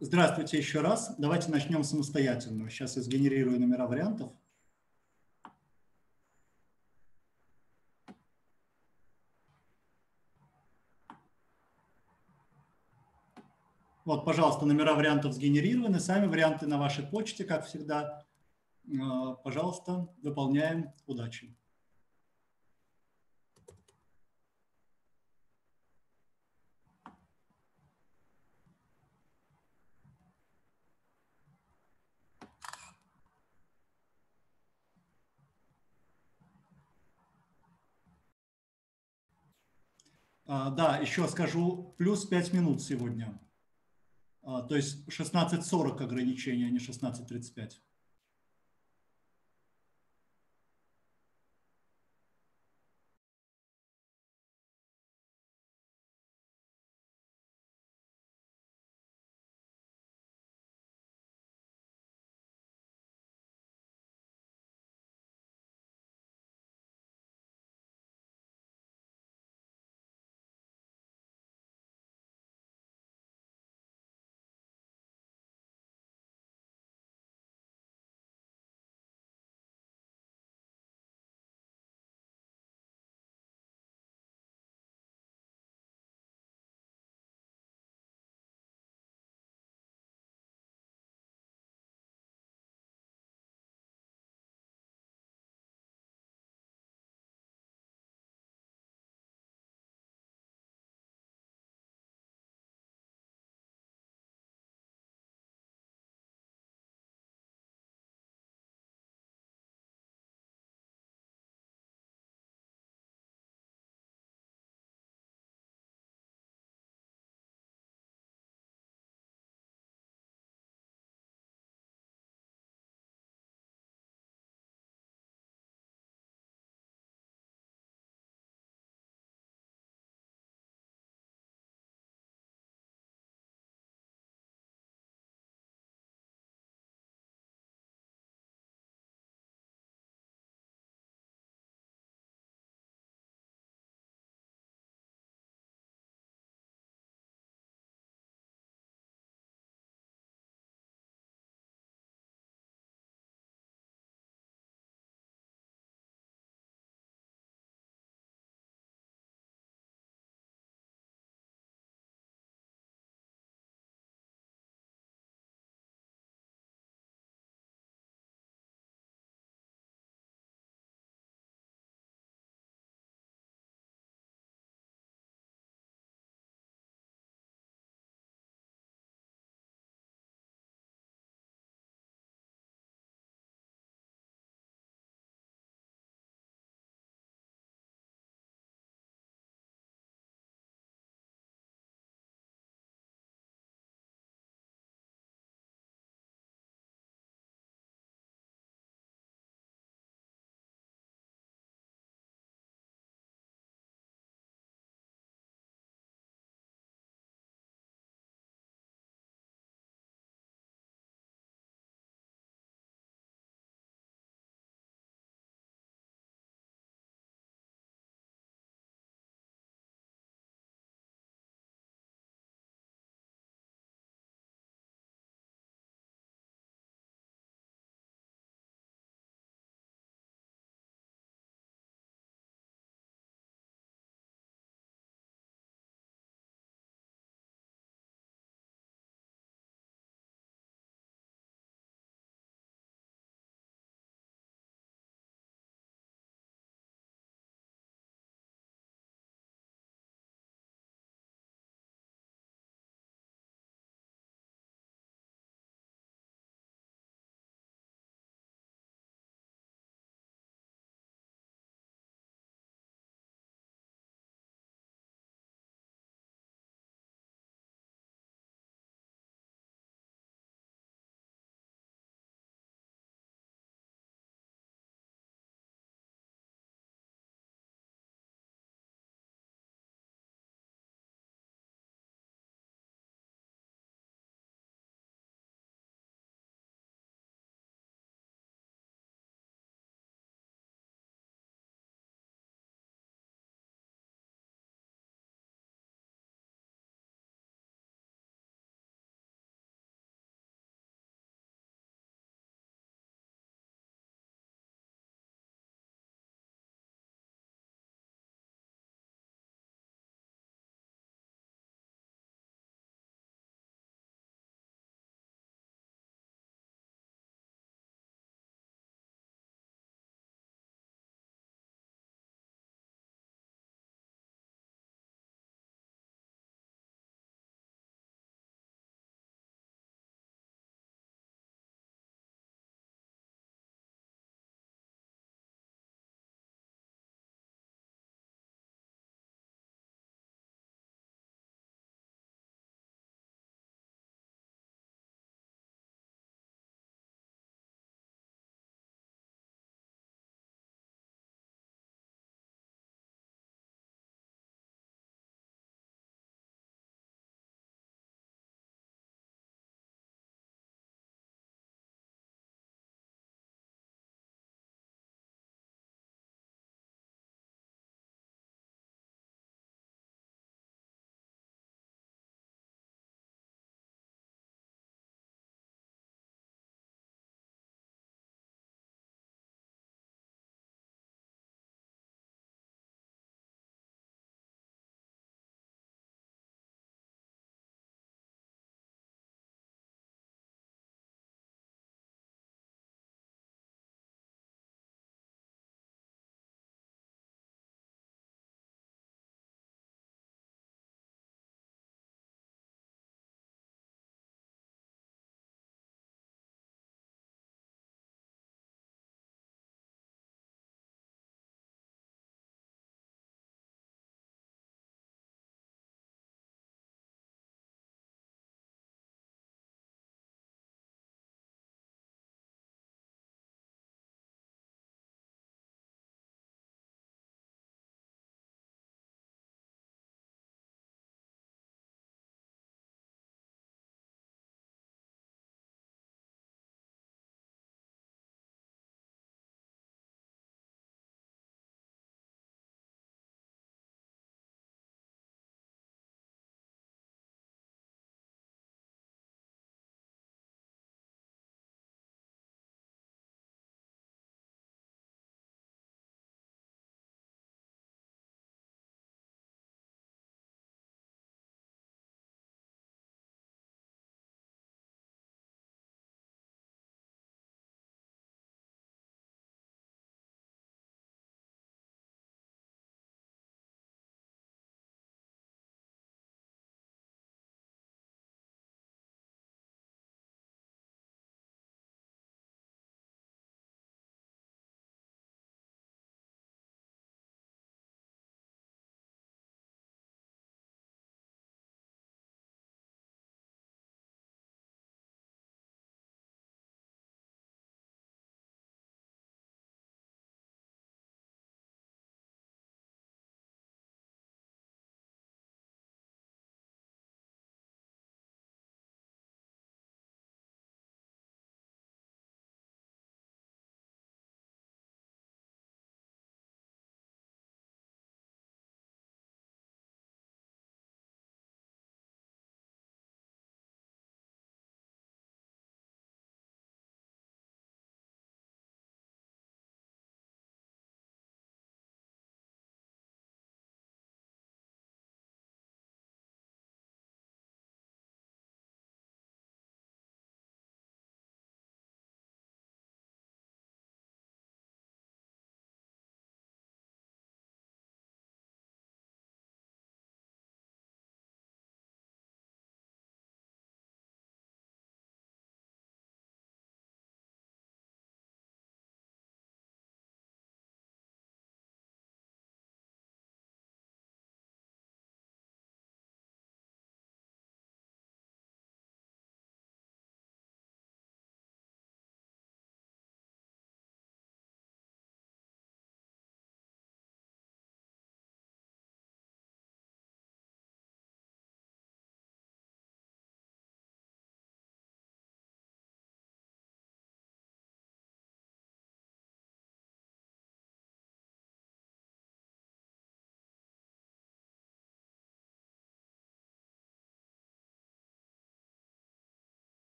Здравствуйте еще раз. Давайте начнем самостоятельно. Сейчас я сгенерирую номера вариантов. Вот, пожалуйста, номера вариантов сгенерированы. Сами варианты на вашей почте, как всегда. Пожалуйста, выполняем. Удачи. Да, еще скажу, плюс 5 минут сегодня. То есть 16:40 ограничение, а не 16:35.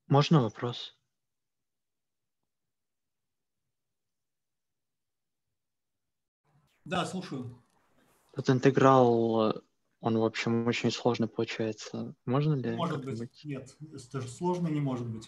Можно вопрос? Да, слушаю. Этот интеграл, он, в общем, очень сложный получается. Можно Не ли может быть. как-нибудь? Нет, это же сложно не может быть.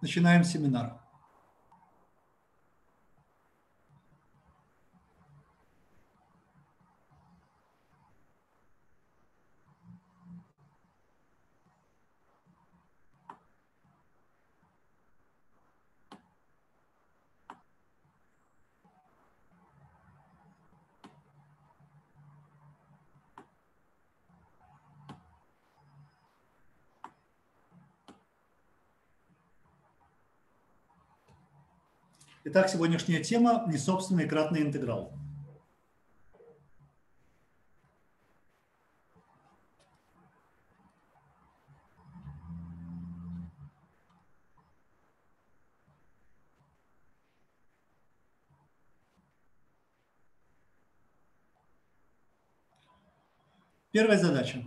Начинаем семинар. Итак, сегодняшняя тема – несобственный кратный интеграл. Первая задача.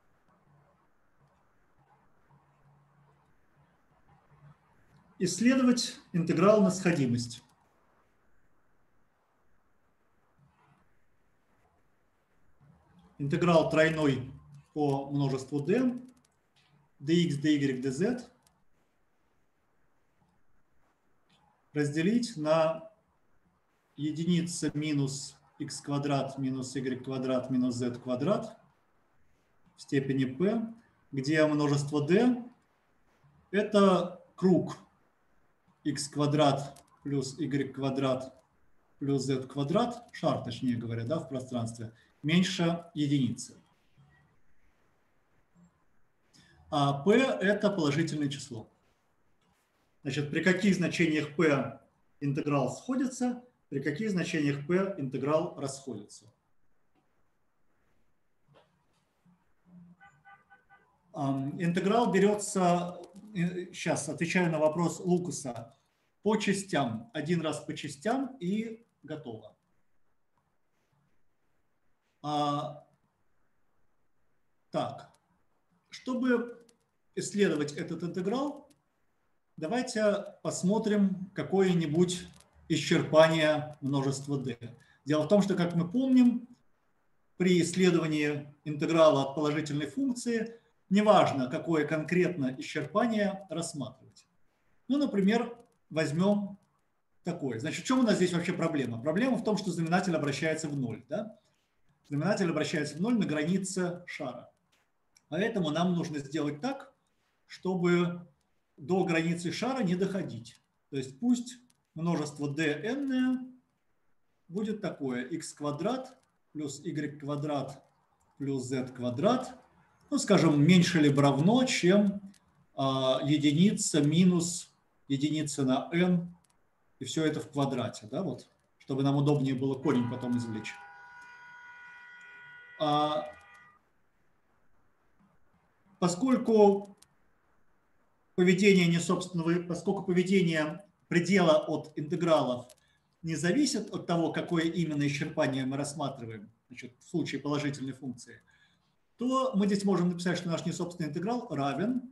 Исследовать интеграл на сходимость. Интеграл тройной по множеству d, dx, dy, dz разделить на единица минус x квадрат минус y квадрат минус z квадрат в степени p, где множество d – это круг x квадрат плюс y квадрат плюс z квадрат, шар, точнее говоря, да, в пространстве, меньше единицы. А p – это положительное число. Значит, при каких значениях p интеграл сходится, при каких значениях p интеграл расходится. Интеграл берется, сейчас отвечаю на вопрос Лукаса, по частям. Один раз по частям и готово. Так, чтобы исследовать этот интеграл, давайте посмотрим какое-нибудь исчерпание множества d. Дело в том, что, как мы помним, при исследовании интеграла от положительной функции неважно, какое конкретно исчерпание рассматривать. Ну, например, возьмем такое. Значит, в чем у нас здесь вообще проблема? Проблема в том, что знаменатель обращается в ноль. Да? Знаменатель обращается в ноль на границе шара. Поэтому нам нужно сделать так, чтобы до границы шара не доходить. То есть пусть множество dn будет такое: x квадрат плюс y квадрат плюс z квадрат, ну, скажем, меньше либо равно, чем единица минус единица на n, и все это в квадрате, да, вот, чтобы нам удобнее было корень потом извлечь. Поскольку поведение предела от интегралов не зависит от того, какое именно исчерпание мы рассматриваем, значит, в случае положительной функции, то мы здесь можем написать, что наш несобственный интеграл равен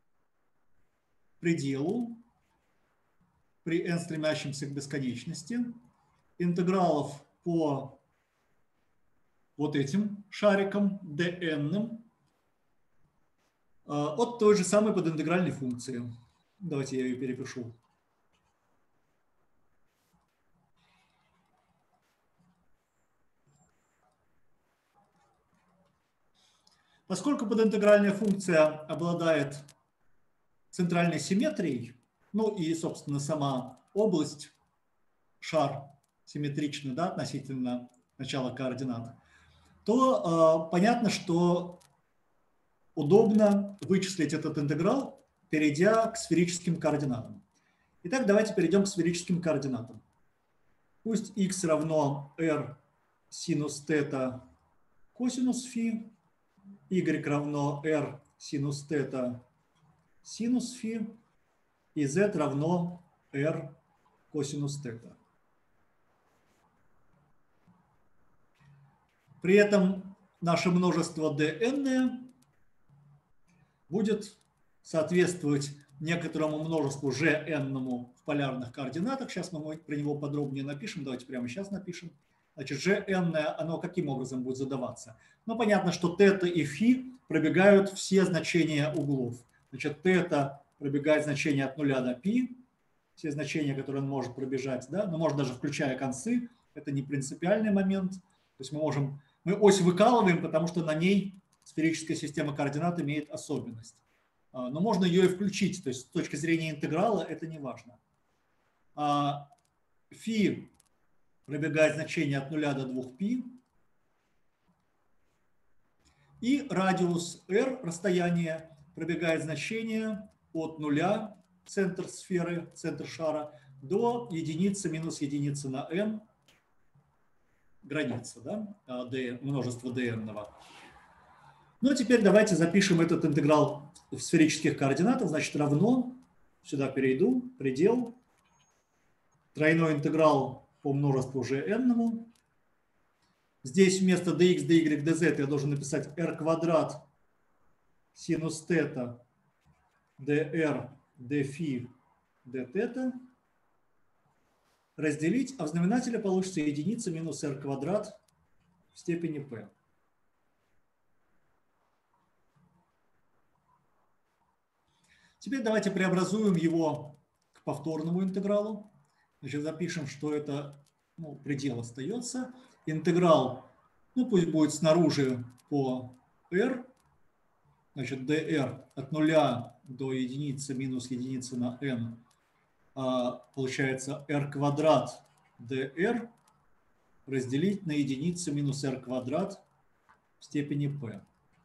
пределу при n стремящемся к бесконечности интегралов по вот этим шарикам dn от той же самой подинтегральной функции. Давайте я ее перепишу. Поскольку подинтегральная функция обладает центральной симметрией, ну и, собственно, сама область, шар симметрична, да, относительно начала координат, то понятно, что удобно вычислить этот интеграл, перейдя к сферическим координатам. Итак, давайте перейдем к сферическим координатам. Пусть x равно r синус θ косинус φ, y равно r синус θ синус φ, и z равно r косинус θ. При этом наше множество dn будет соответствовать некоторому множеству gn в полярных координатах. Сейчас мы про него подробнее напишем. Давайте прямо сейчас напишем. Значит, gn, оно каким образом будет задаваться? Ну, понятно, что θ и φ пробегают все значения углов. Значит, θ пробегает значение от 0 до π, все значения, которые он может пробежать, да, но можно даже включая концы, это не принципиальный момент. То есть мы ось выкалываем, потому что на ней сферическая система координат имеет особенность. Но можно ее и включить, то есть с точки зрения интеграла это не важно. Фи пробегает значение от 0 до 2π, и радиус r, расстояние, пробегает значение от 0, центр сферы, центр шара, до единицы минус единицы на n, граница, да, множество dn-ного. Ну, а теперь давайте запишем этот интеграл в сферических координатах. Значит, равно, сюда перейду, предел, тройной интеграл по множеству уже n-ному. Здесь вместо dx, dy, dz я должен написать r квадрат синус тета dr, dφ, dθ. Разделить, а в знаменателе получится единица минус r квадрат в степени p. Теперь давайте преобразуем его к повторному интегралу. Значит, запишем, что это предел остается. Интеграл, пусть будет снаружи по r. Значит, dr от 0 до единицы минус единицы на n. Получается r квадрат dr разделить на единицу минус r квадрат в степени p.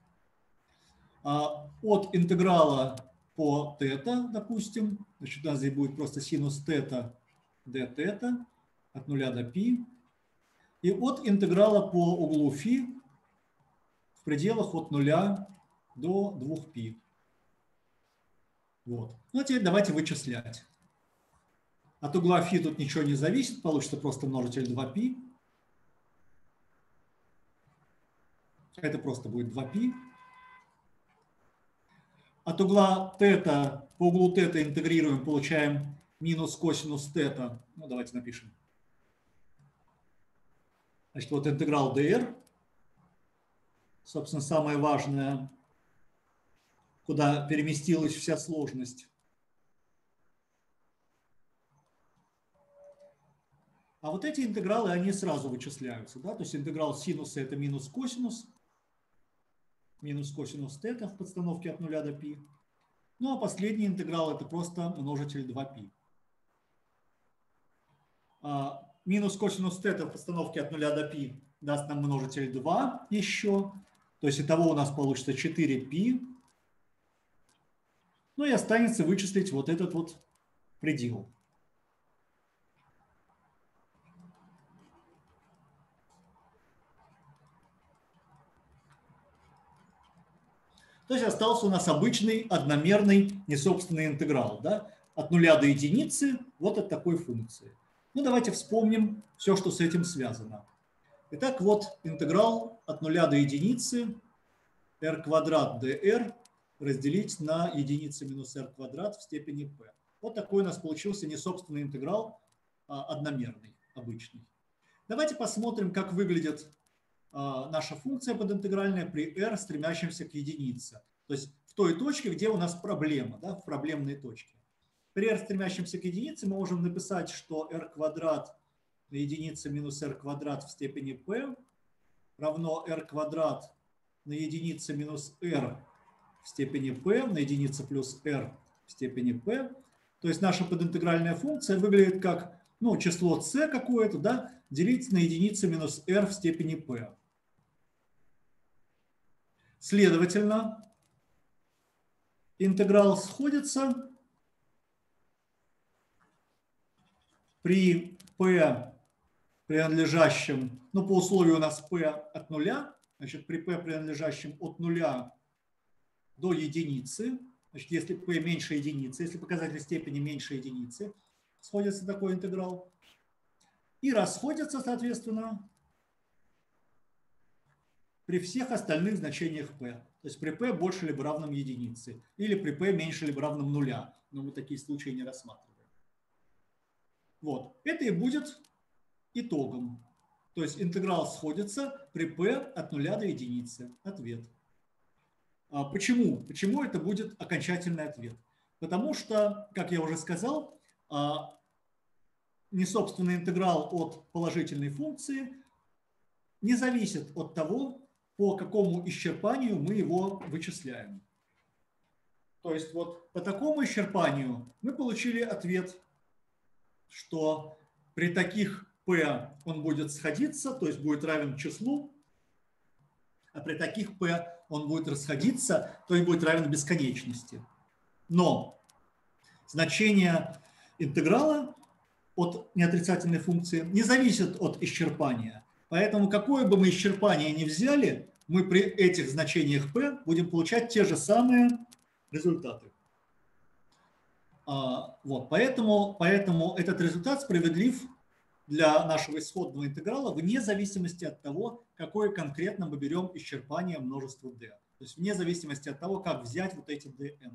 От интеграла по θ, допустим, значит, у нас здесь будет просто синус θ dθ от 0 до π. И от интеграла по углу φ в пределах от 0 до 2π. Вот. Ну, а теперь давайте вычислять. От угла φ тут ничего не зависит, получится просто множитель 2π. Это просто будет 2π. От угла θ, по углу θ интегрируем, получаем минус косинус θ. Ну, давайте напишем. Значит, вот интеграл dr. Собственно, самое важное, куда переместилась вся сложность. А вот эти интегралы, они сразу вычисляются. Да? То есть интеграл синуса – это минус косинус θ в подстановке от 0 до π. Ну а последний интеграл – это просто множитель 2π. Минус косинус θ в подстановке от 0 до π даст нам множитель 2 еще. То есть итого у нас получится 4π. Ну и останется вычислить вот этот вот предел. То есть остался у нас обычный одномерный несобственный интеграл. Да? От 0 до единицы вот от такой функции. Ну давайте вспомним все, что с этим связано. Итак, вот интеграл от 0 до единицы r квадрат dr разделить на единицу минус r квадрат в степени p. Вот такой у нас получился несобственный интеграл, одномерный, обычный. Давайте посмотрим, как выглядит наша функция подинтегральная при r, стремящемся к единице. То есть в той точке, где у нас проблема, да, в проблемной точке. При r, стремящемся к единице, мы можем написать, что r квадрат на единицу минус r квадрат в степени p равно r квадрат на единицу минус r в степени p на единицу плюс r в степени p. То есть наша подинтегральная функция выглядит как число c какое-то, да, делить на единицу минус r в степени p. Следовательно, интеграл сходится при p принадлежащем, по условию у нас p от 0, значит, при p принадлежащем от 0 до единицы, значит, если p меньше единицы, если показатель степени меньше единицы, сходится такой интеграл. И расходятся, соответственно, при всех остальных значениях p. То есть при p больше либо равном единице, или при p меньше либо равном нуля. Но мы такие случаи не рассматриваем. Вот. Это и будет итогом. То есть интеграл сходится при p от 0 до единицы. Ответ. Почему? Почему это будет окончательный ответ? Потому что, как я уже сказал, несобственный интеграл от положительной функции не зависит от того, по какому исчерпанию мы его вычисляем. То есть вот по такому исчерпанию мы получили ответ, что при таких p он будет сходиться, то есть будет равен числу, а при таких p он будет расходиться, то есть будет равен бесконечности. Но значение интеграла от неотрицательной функции не зависит от исчерпания. Поэтому какое бы мы исчерпание ни взяли, мы при этих значениях p будем получать те же самые результаты. Вот, поэтому этот результат справедлив для нашего исходного интеграла вне зависимости от того, какое конкретно мы берем исчерпание множества d. То есть вне зависимости от того, как взять вот эти dn.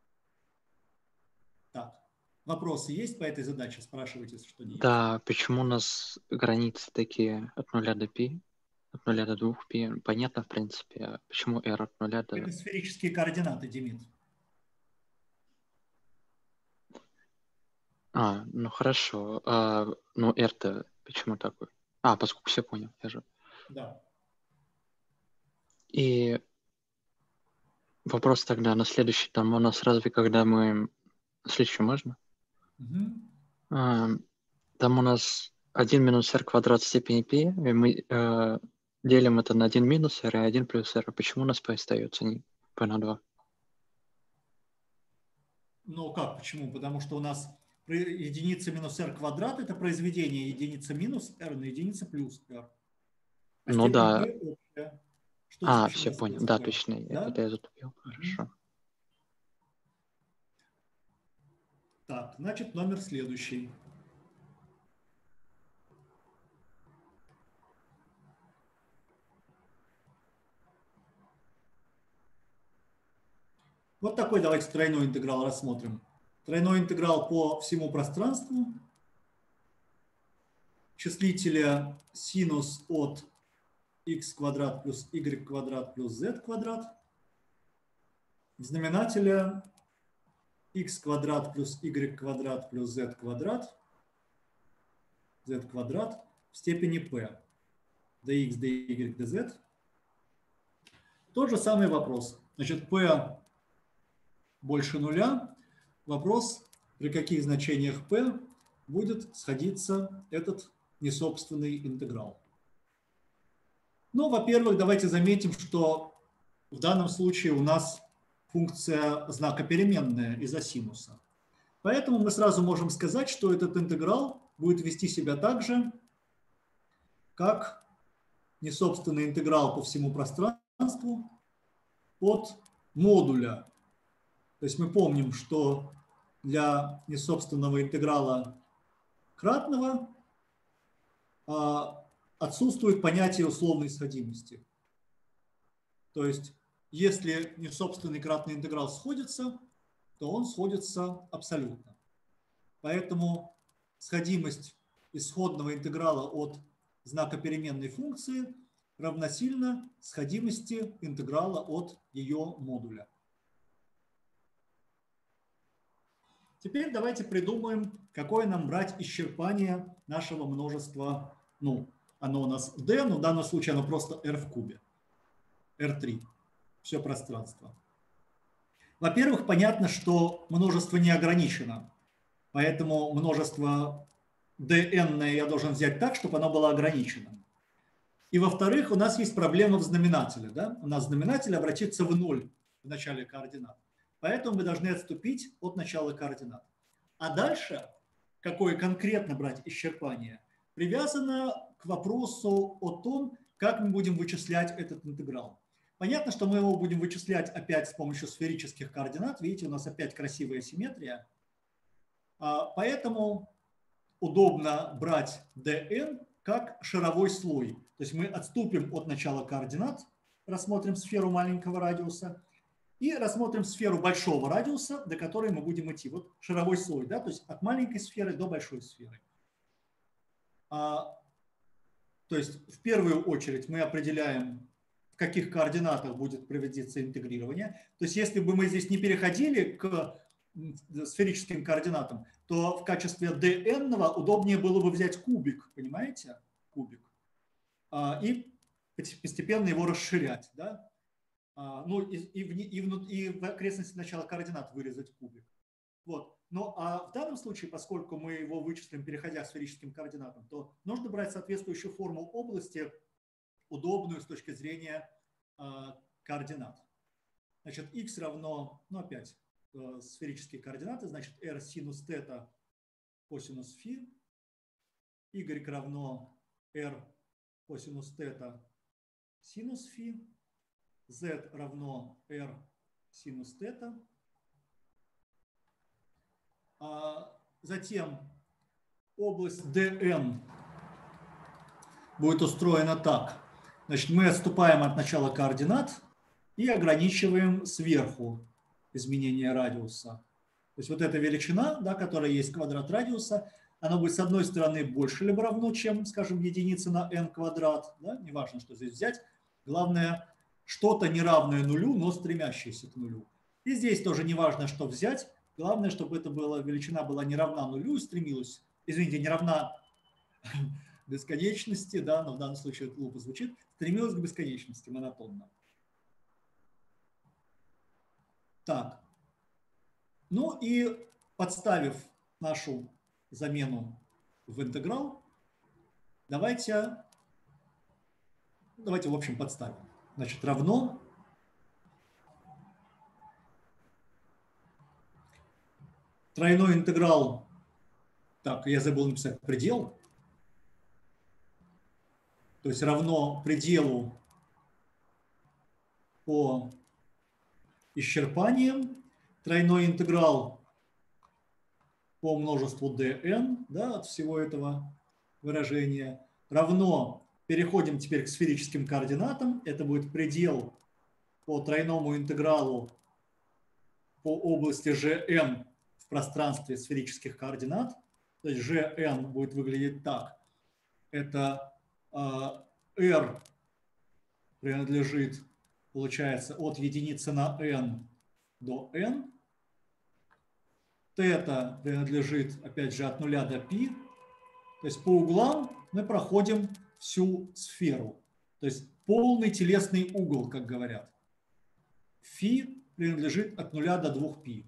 Так, вопросы есть по этой задаче? Спрашивайте, что не есть. Да, почему у нас границы такие от 0 до π, от 0 до 2π? Понятно, в принципе. А почему r от 0 до... Это сферические координаты, Демид. Ну хорошо. Ну r-то почему такой? Поскольку все понял, я же. Да. И вопрос тогда на следующий. Там у нас разве когда мы... Следующий можно? Угу. Там у нас 1 минус r квадрат в степени π, и мы делим это на 1 минус r и 1 плюс r. Почему у нас p остается, не p на 2? Ну как, почему? Потому что у нас единица минус r квадрат – это произведение единицы минус r на единица плюс r. Ну да. Что Все понял. Да, точно. Да? Это я затупил. Хорошо. Так, значит, номер следующий. Вот такой давайте тройной интеграл рассмотрим. Тройной интеграл по всему пространству. Числителя синус от x квадрат плюс y квадрат плюс z квадрат. В знаменателе x квадрат плюс y квадрат плюс z квадрат в степени p. dx, dy, dz. Тот же самый вопрос. Значит, p больше нуля. Вопрос, при каких значениях p будет сходиться этот несобственный интеграл. Ну, во-первых, давайте заметим, что в данном случае у нас функция знака переменная из-за синуса. Поэтому мы сразу можем сказать, что этот интеграл будет вести себя так же, как несобственный интеграл по всему пространству от модуля. То есть мы помним, что для несобственного интеграла кратного отсутствует понятие условной сходимости. То есть если несобственный кратный интеграл сходится, то он сходится абсолютно. Поэтому сходимость исходного интеграла от знака переменной функции равносильно сходимости интеграла от ее модуля. Теперь давайте придумаем, какое нам брать исчерпание нашего множества. Ну, оно у нас d, но в данном случае оно просто r в кубе. R3. Все пространство. Во-первых, понятно, что множество не ограничено. Поэтому множество dn я должен взять так, чтобы оно было ограниченным. И во-вторых, у нас есть проблема в знаменателе. Да? У нас знаменатель обратится в 0 в начале координат. Поэтому мы должны отступить от начала координат. А дальше, какое конкретно брать исчерпание, привязано к вопросу о том, как мы будем вычислять этот интеграл. Понятно, что мы его будем вычислять опять с помощью сферических координат. Видите, у нас опять красивая симметрия. Поэтому удобно брать dn как шаровой слой. То есть мы отступим от начала координат, рассмотрим сферу маленького радиуса, и рассмотрим сферу большого радиуса, до которой мы будем идти. Вот шаровой слой, да, то есть от маленькой сферы до большой сферы. То есть в первую очередь мы определяем, в каких координатах будет проводиться интегрирование. То есть если бы мы здесь не переходили к сферическим координатам, то в качестве dn удобнее было бы взять кубик, понимаете? Кубик. И постепенно его расширять. Да? Ну, и в окрестности начала координат вырезать кубик. Вот. Ну, а в данном случае, поскольку мы его вычислим, переходя к сферическим координатам, то нужно брать соответствующую форму области, удобную с точки зрения координат. Значит, x равно, ну, опять, сферические координаты, значит, r синус тета косинус фи, y равно r косинус тета синус фи, z равно r синус тета. Затем область dn будет устроена так. Значит, мы отступаем от начала координат и ограничиваем сверху изменение радиуса. То есть вот эта величина, да, которая есть квадрат радиуса, она будет с одной стороны больше либо равно, чем, скажем, единица на n квадрат. Да? Неважно, что здесь взять. Главное, что-то неравное нулю, но стремящееся к нулю. И здесь тоже неважно, что взять. Главное, чтобы эта величина была не равна нулю и стремилась, извините, не равна бесконечности, да, но в данном случае это глупо звучит, стремилась к бесконечности монотонно. Так. Ну и подставив нашу замену в интеграл, давайте в общем подставим. Значит, равно тройной интеграл, так, я забыл написать предел, то есть равно пределу по исчерпаниям, тройной интеграл по множеству dn, да, от всего этого выражения, равно, переходим теперь к сферическим координатам, это будет предел по тройному интегралу по области Gn в пространстве сферических координат. То есть Gn будет выглядеть так. Это r принадлежит, получается, от единицы на n до n. Тета принадлежит, опять же, от 0 до π. То есть по углам мы проходим всю сферу. То есть полный телесный угол, как говорят. Фи принадлежит от 0 до 2π.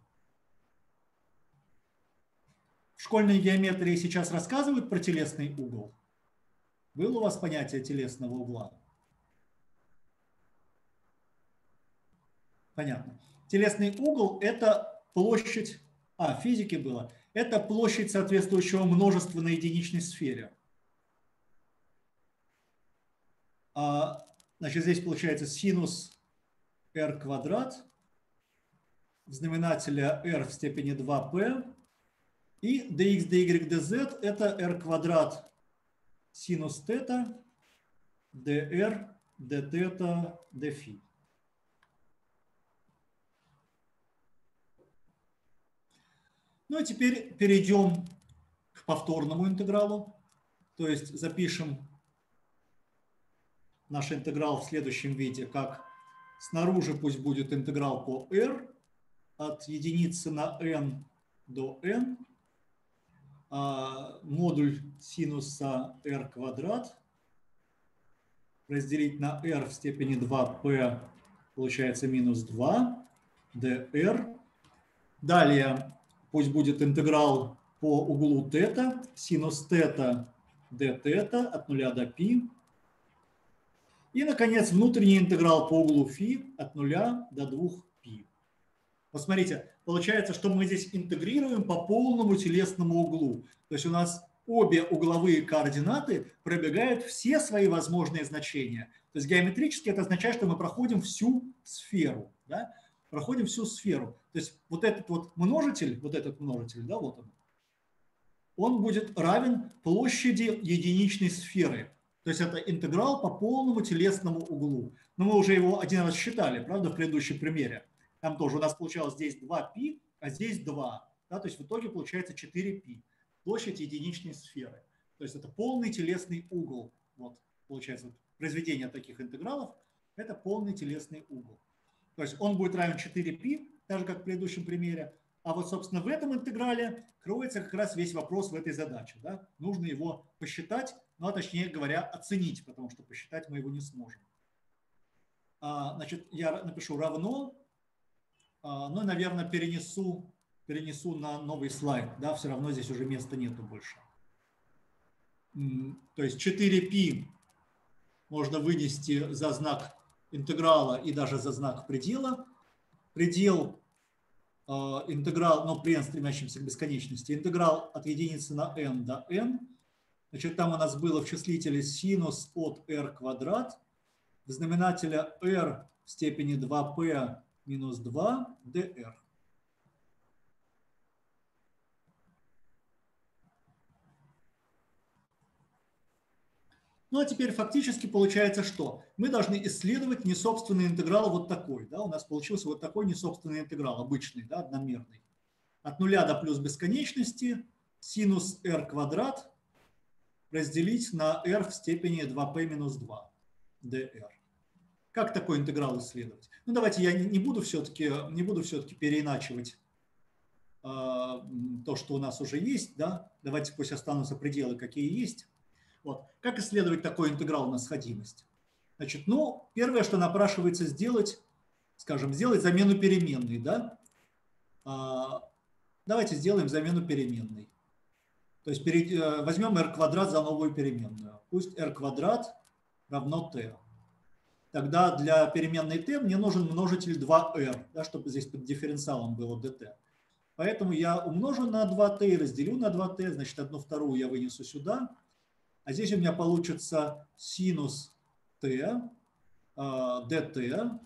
В школьной геометрии сейчас рассказывают про телесный угол. Было у вас понятие телесного угла? Понятно. Телесный угол – это площадь, в физике было, это площадь соответствующего множества на единичной сфере. Значит, здесь получается синус r квадрат в знаменателе r в степени 2p, и dx, dy, dz – это r квадрат синус тета, dr, dθ, dφ. Ну и теперь перейдем к повторному интегралу. То есть запишем наш интеграл в следующем виде, как снаружи пусть будет интеграл по r от единицы на n до n, модуль синуса r квадрат разделить на r в степени 2p, получается минус 2 dr. Далее пусть будет интеграл по углу тета, синус тета dθ от 0 до π. И, наконец, внутренний интеграл по углу φ от 0 до 2π. Вот смотрите, получается, что мы здесь интегрируем по полному телесному углу. То есть у нас обе угловые координаты пробегают все свои возможные значения. То есть геометрически это означает, что мы проходим всю сферу. Да? Проходим всю сферу. То есть вот этот множитель, да, вот он будет равен площади единичной сферы. То есть это интеграл по полному телесному углу. Но мы уже его один раз считали, правда, в предыдущем примере. Там тоже у нас получалось здесь 2π, а здесь 2. Да, то есть в итоге получается 4π. Площадь единичной сферы. То есть это полный телесный угол. Вот, получается, произведение таких интегралов – это полный телесный угол. То есть он будет равен 4π, так же как в предыдущем примере, А вот, собственно, в этом интеграле кроется как раз весь вопрос в этой задаче. Да? Нужно его посчитать, ну, а точнее говоря, оценить, потому что посчитать мы его не сможем. Значит, я напишу равно, ну, наверное, перенесу на новый слайд. Да? Все равно здесь уже места нету больше. То есть 4π можно вынести за знак интеграла и даже за знак предела. Предел интеграл, но при n стремящемся к бесконечности, интеграл от единицы на n до n. Значит, там у нас было в числителе синус от r квадрат, в знаменателе r в степени 2p минус 2 dr. Ну а теперь фактически получается что? Мы должны исследовать несобственный интеграл вот такой. Да? У нас получился вот такой несобственный интеграл, обычный, да, одномерный. От нуля до плюс бесконечности синус r квадрат разделить на r в степени 2p минус 2 dr. Как такой интеграл исследовать? Ну давайте я не буду все-таки переиначивать то, что у нас уже есть. Да? Давайте пусть останутся пределы, какие есть. Вот. Как исследовать такой интеграл на сходимость? Значит, ну, первое, что напрашивается сделать, скажем, сделать замену переменной. Да? Давайте сделаем замену переменной. То есть возьмем r квадрат за новую переменную. Пусть r квадрат равно t. Тогда для переменной t мне нужен множитель 2r, да, чтобы здесь под дифференциалом было dt. Поэтому я умножу на 2t и разделю на 2t, значит, 1/2 я вынесу сюда. А здесь у меня получится синус t dt.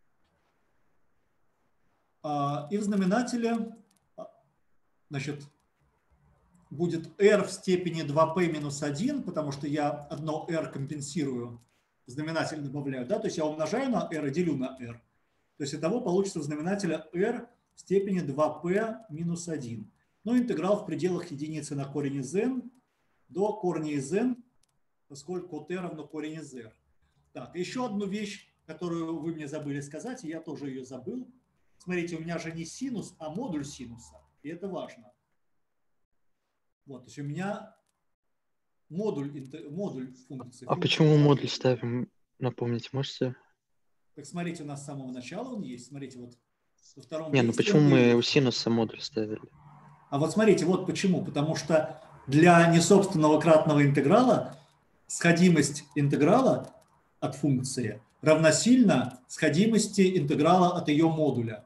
И в знаменателе, значит, будет r в степени 2p минус 1, потому что я одно r компенсирую, в знаменатель добавляю. Да? То есть я умножаю на r и делю на r. То есть итого получится в знаменателе r в степени 2p минус 1. Ну, интеграл в пределах единицы на корень из n до корня из n, поскольку t равно корень из r. Так, еще одну вещь, которую вы мне забыли сказать, и я тоже ее забыл. Смотрите, у меня же не синус, а модуль синуса. И это важно. Вот, то есть у меня модуль функции. А почему модуль ставим? Напомните, можете? Так смотрите, у нас с самого начала он есть. Смотрите, вот во втором Не, ну листе почему он мы у появился. синуса модуль ставили? А вот смотрите, вот почему. Потому что для несобственного кратного интеграла сходимость интеграла от функции равносильно сходимости интеграла от ее модуля.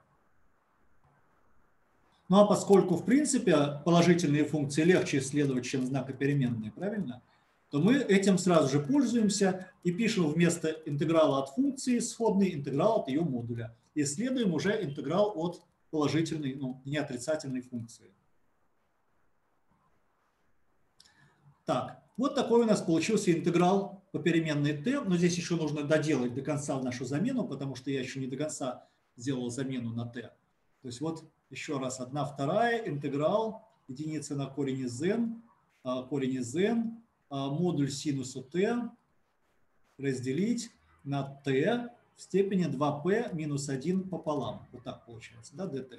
Ну а поскольку, в принципе, положительные функции легче исследовать, чем знакопеременные, правильно? То мы этим сразу же пользуемся и пишем вместо интеграла от функции сходный интеграл от ее модуля. И исследуем уже интеграл от положительной, ну, не отрицательной функции. Так, вот такой у нас получился интеграл по переменной t. Но здесь еще нужно доделать до конца нашу замену, потому что я еще не до конца сделал замену на t. То есть вот еще раз 1/2 интеграл единицы на корень из n, модуль синуса t разделить на t в степени 2p минус 1 пополам. Вот так получается, да, dt.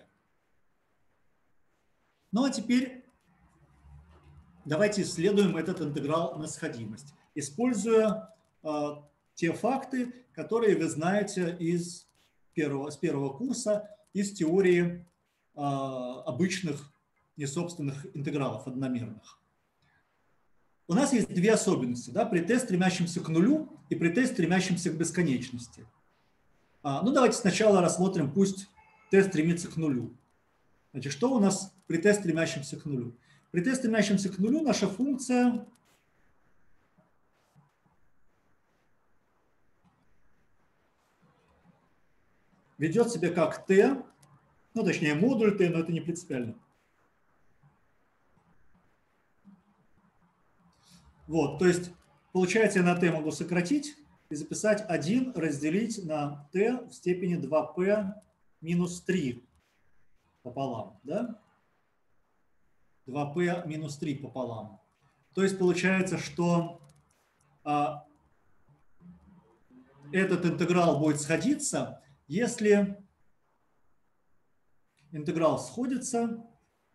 Ну а теперь давайте исследуем этот интеграл на сходимость, используя те факты, которые вы знаете с первого курса, из теории обычных несобственных интегралов одномерных. У нас есть две особенности, да, при t, стремящемся к нулю, и при t, стремящемся к бесконечности. Ну, давайте сначала рассмотрим, пусть t стремится к нулю. Значит, что у нас при t, стремящемся к нулю? При t, стремящемся к нулю, наша функция ведет себя как t, ну, точнее, модуль t, но это не принципиально. Вот, то есть, получается, я на t могу сократить и записать 1 разделить на t в степени 2p минус 3 пополам, да? 2p минус 3 пополам. То есть, получается, что этот интеграл будет сходиться, если интеграл сходится,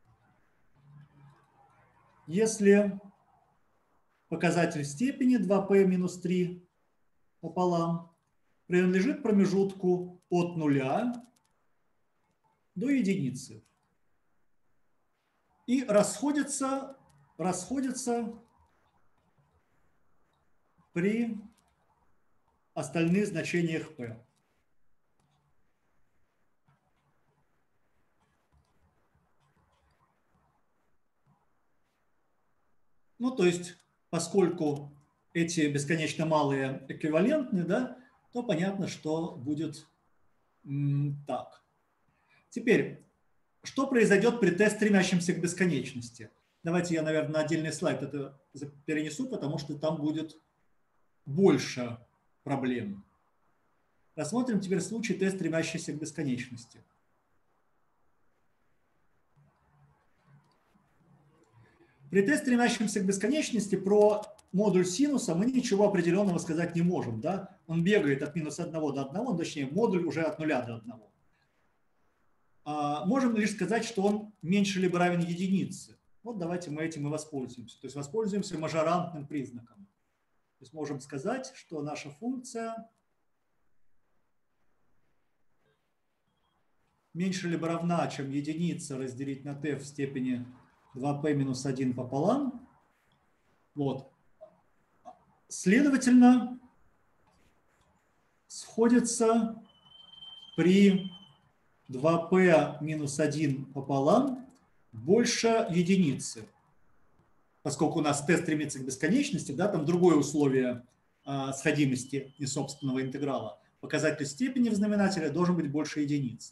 если показатель степени 2p минус 3 пополам принадлежит промежутку от 0 до единицы. И расходятся при остальных значениях p. Ну, то есть, поскольку эти бесконечно малые эквивалентны, да, то понятно, что будет так. Теперь, что произойдет при t, стремящемся к бесконечности? Давайте я, наверное, на отдельный слайд это перенесу, потому что там будет больше проблем. Рассмотрим теперь случай t, стремящийся к бесконечности. При t, стремящемся к бесконечности, про модуль синуса мы ничего определенного сказать не можем. Да? Он бегает от минус 1 до 1, точнее, модуль уже от 0 до 1. Можем лишь сказать, что он меньше либо равен единице. Вот давайте мы этим и воспользуемся. То есть воспользуемся мажорантным признаком. То есть можем сказать, что наша функция меньше либо равна, чем единица разделить на t в степени 2p минус 1 пополам. Вот. Следовательно, сходится при 2p минус 1 пополам больше единицы. Поскольку у нас t стремится к бесконечности, да, там другое условие сходимости несобственного интеграла. Показатель степени в знаменателе должен быть больше единицы.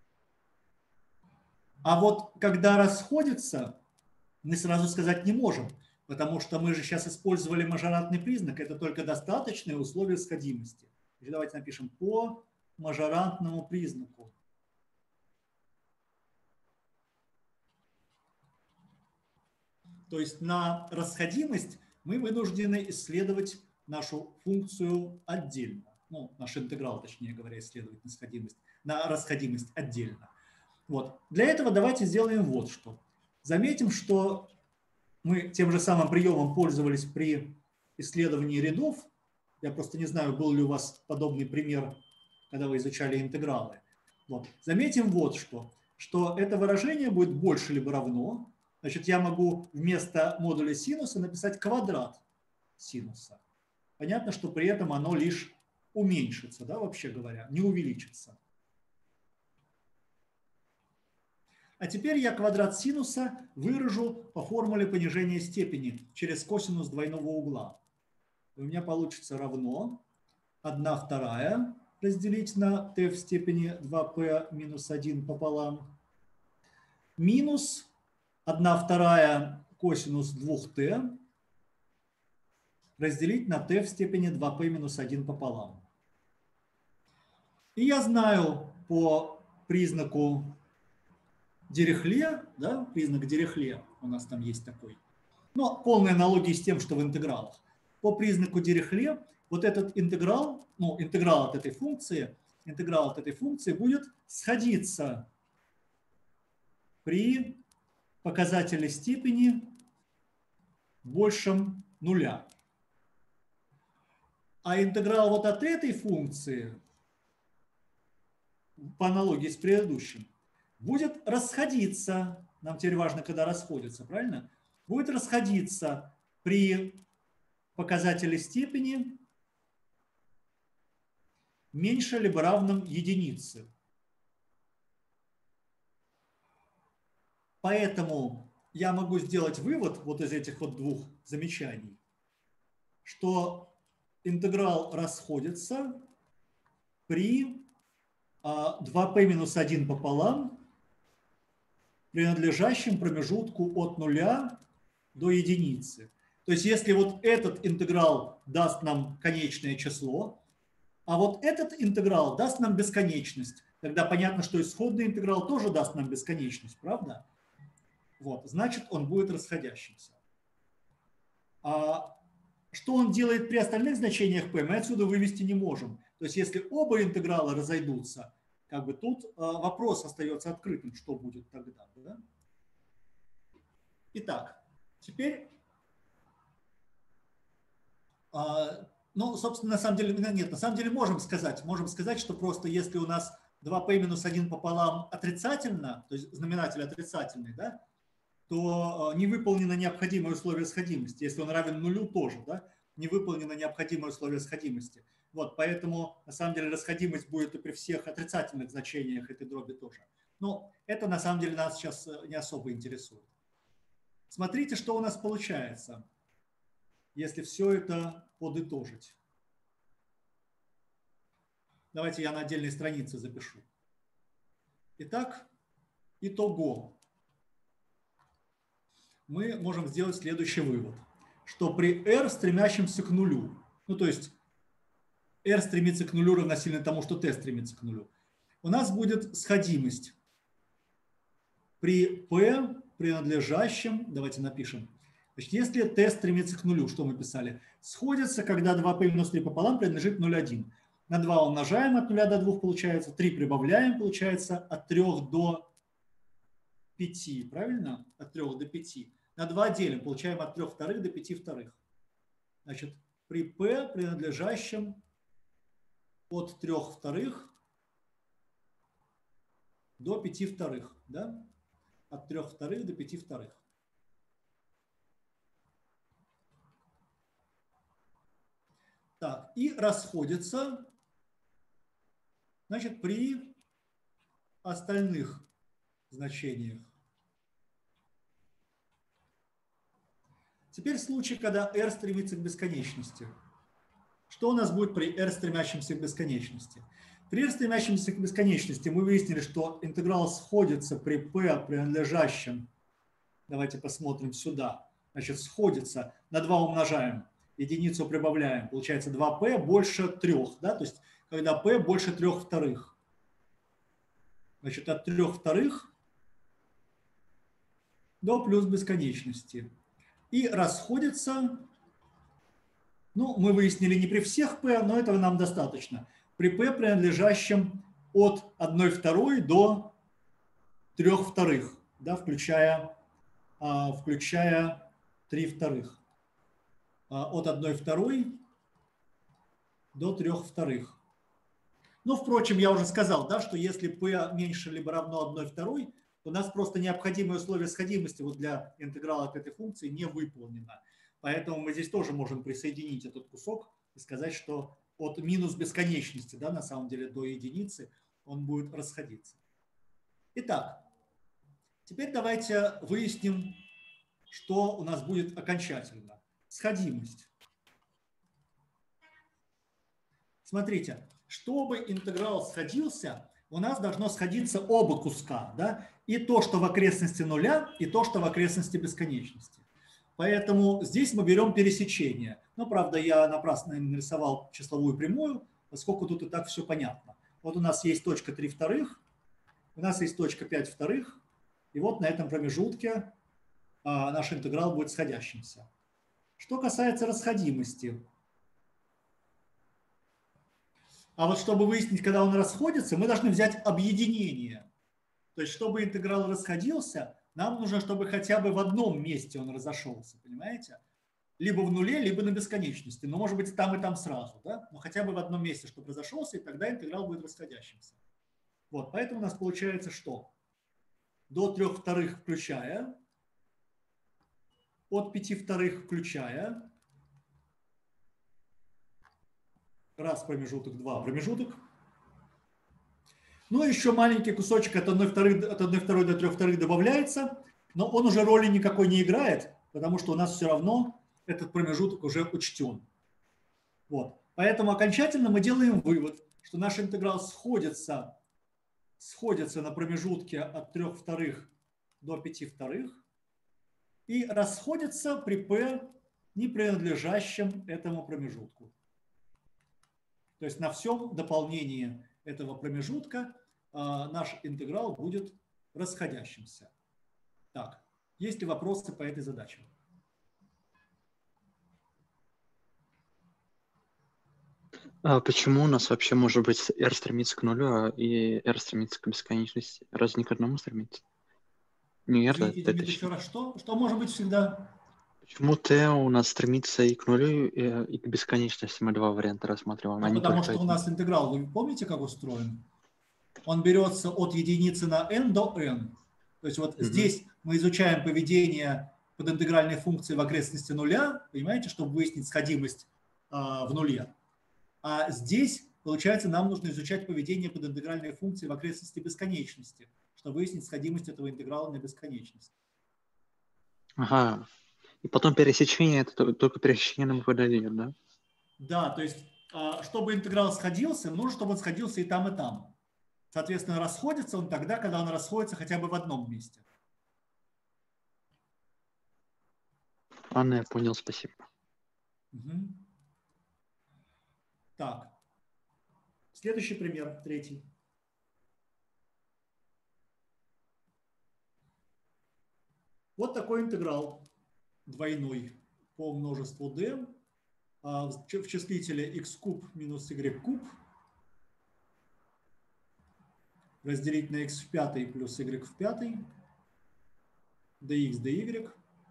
А вот когда расходится, мы сразу сказать не можем, потому что мы же сейчас использовали мажорантный признак, это только достаточное условие сходимости. Давайте напишем по мажорантному признаку. То есть на расходимость мы вынуждены исследовать нашу функцию отдельно. Ну, наш интеграл, точнее говоря, исследовать на расходимость отдельно. Вот. Для этого давайте сделаем вот что. Заметим, что мы тем же самым приемом пользовались при исследовании рядов. Я просто не знаю, был ли у вас подобный пример, когда вы изучали интегралы. Вот. Заметим вот что это выражение будет больше либо равно. Значит, я могу вместо модуля синуса написать квадрат синуса. Понятно, что при этом оно лишь уменьшится, да, вообще говоря, не увеличится. А теперь я квадрат синуса выражу по формуле понижения степени через косинус двойного угла. У меня получится равно 1/2 разделить на t в степени 2p минус 1 пополам минус 1/2 косинус 2t разделить на t в степени 2p минус 1 пополам. И я знаю по признаку Дирихле, да, признак Дирихле, у нас там есть такой, но полная аналогия с тем, что в интегралах. По признаку Дирихле вот этот интеграл, ну, интеграл от этой функции будет сходиться при показателе степени большем нуля. А интеграл вот от этой функции, по аналогии с предыдущим, будет расходиться, нам теперь важно, когда расходится, правильно? Будет расходиться при показателе степени меньше либо равном единице. Поэтому я могу сделать вывод вот из этих вот двух замечаний, что интеграл расходится при 2p минус 1 пополам, принадлежащем промежутку от 0 до единицы. То есть если вот этот интеграл даст нам конечное число, а вот этот интеграл даст нам бесконечность, тогда понятно, что исходный интеграл тоже даст нам бесконечность, правда? Вот, значит, он будет расходящимся. А что он делает при остальных значениях p, мы отсюда вывести не можем. То есть если оба интеграла разойдутся, Как бы тут вопрос остается открытым, что будет тогда. Да? Итак, теперь, ну, собственно, на самом деле, нет, на самом деле можем сказать, что просто если у нас 2p минус 1 пополам отрицательно, то есть знаменатель отрицательный, да, то не выполнено необходимое условие сходимости. Если он равен нулю, тоже, да, не выполнено необходимое условие сходимости. Вот, поэтому, на самом деле, расходимость будет и при всех отрицательных значениях этой дроби тоже. Но это, на самом деле, нас сейчас не особо интересует. Смотрите, что у нас получается, если все это подытожить. Давайте я на отдельной странице запишу. Итак, итого. Мы можем сделать следующий вывод, что при r, стремящемся к нулю, ну то есть r стремится к нулю равносильно тому, что t стремится к нулю, у нас будет сходимость при p принадлежащем, давайте напишем, значит, если t стремится к нулю, что мы писали, сходится, когда 2p минус 3 пополам принадлежит 0,1. На 2 умножаем, от 0 до 2 получается, 3 прибавляем, получается от 3 до 5, правильно? От 3 до 5. На 2 делим, получаем от 3 вторых до 5 вторых. Значит, при p, принадлежащем от 3 вторых до 5 вторых. Да? От 3 вторых до 5 вторых. Так, и расходятся, значит, при остальных значениях. Теперь случай, когда r стремится к бесконечности. Что у нас будет при r, стремящемся к бесконечности? При r, стремящемся к бесконечности, мы выяснили, что интеграл сходится при p, принадлежащем, давайте посмотрим сюда, значит, сходится, на 2 умножаем, единицу прибавляем, получается 2p больше 3, да, то есть когда p больше 3 вторых. Значит, от 3 вторых до плюс бесконечности. И расходятся, ну, мы выяснили не при всех p, но этого нам достаточно. При p, принадлежащем от 1/2 до 3 вторых, да, включая 3 вторых. От 1/2 до 3 вторых. Ну, впрочем, я уже сказал, да, что если p меньше либо равно 1/2, то у нас просто необходимое условие сходимости вот для интеграла от этой функции не выполнено. Поэтому мы здесь тоже можем присоединить этот кусок и сказать, что от минус бесконечности, да, на самом деле до единицы, он будет расходиться. Итак, теперь давайте выясним, что у нас будет окончательно. Сходимость. Смотрите, чтобы интеграл сходился, у нас должно сходиться оба куска, да? И то, что в окрестности нуля, и то, что в окрестности бесконечности. Поэтому здесь мы берем пересечение. Но, правда, я напрасно нарисовал числовую прямую, поскольку тут и так все понятно. Вот у нас есть точка 3 вторых, у нас есть точка 5 вторых, и вот на этом промежутке наш интеграл будет сходящимся. Что касается расходимости. А вот чтобы выяснить, когда он расходится, мы должны взять объединение. То есть, чтобы интеграл расходился, нам нужно, чтобы хотя бы в одном месте он разошелся, понимаете? Либо в нуле, либо на бесконечности. Но может быть там и там сразу, да? Но хотя бы в одном месте, чтобы разошелся, и тогда интеграл будет расходящимся. Вот, поэтому у нас получается что? До 3 вторых включая, от 5 вторых включая, раз промежуток, два промежуток. Ну, еще маленький кусочек от 1/2 до 3 вторых добавляется, но он уже роли никакой не играет, потому что у нас все равно этот промежуток уже учтен. Вот. Поэтому окончательно мы делаем вывод, что наш интеграл сходится на промежутке от 3 вторых до 5 вторых и расходится при p, не принадлежащем этому промежутку. То есть на всем дополнении этого промежутка наш интеграл будет расходящимся. Так, есть ли вопросы по этой задаче? А почему у нас вообще может быть r стремится к нулю, и r стремится к бесконечности? Разве не к одному стремится? Не r, Извините, t Демид, еще точнее. раз, что может быть всегда? Почему t у нас стремится и к нулю, и к бесконечности? Мы два варианта рассматриваем, а А не потому только что у один. нас интеграл, вы помните, как устроен? Он берется от единицы на n до n. То есть вот Мгм. здесь мы изучаем поведение подинтегральной функции в окрестности нуля, понимаете, чтобы выяснить сходимость в нуле. А здесь, получается, нам нужно изучать поведение подинтегральной функции в окрестности бесконечности, чтобы выяснить сходимость этого интеграла на бесконечность. Ага. И потом пересечение, это только пересечение нам выдает, да? Да, то есть, чтобы интеграл сходился, нужно, чтобы он сходился и там, и там. Соответственно, расходится он тогда, когда он расходится хотя бы в одном месте. Ладно, я понял, спасибо. Угу. Так, следующий пример, третий. Вот такой интеграл двойной по множеству d в числителе x куб минус y куб разделить на x в пятый плюс y в пятый dx dy,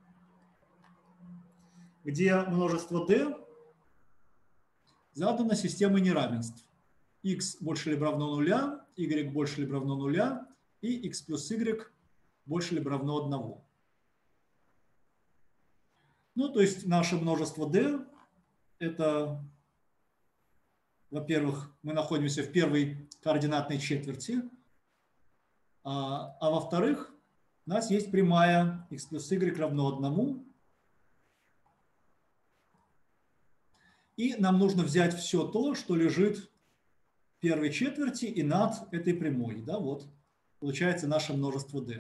где множество d задано системой неравенств. X больше либо равно нуля, y больше либо равно нуля и x плюс y больше либо равно 1. Ну, то есть наше множество d это, во-первых, мы находимся в первой координатной четверти, а во-вторых, у нас есть прямая x плюс y равно 1. И нам нужно взять все то, что лежит в первой четверти и над этой прямой. Да, вот получается наше множество d.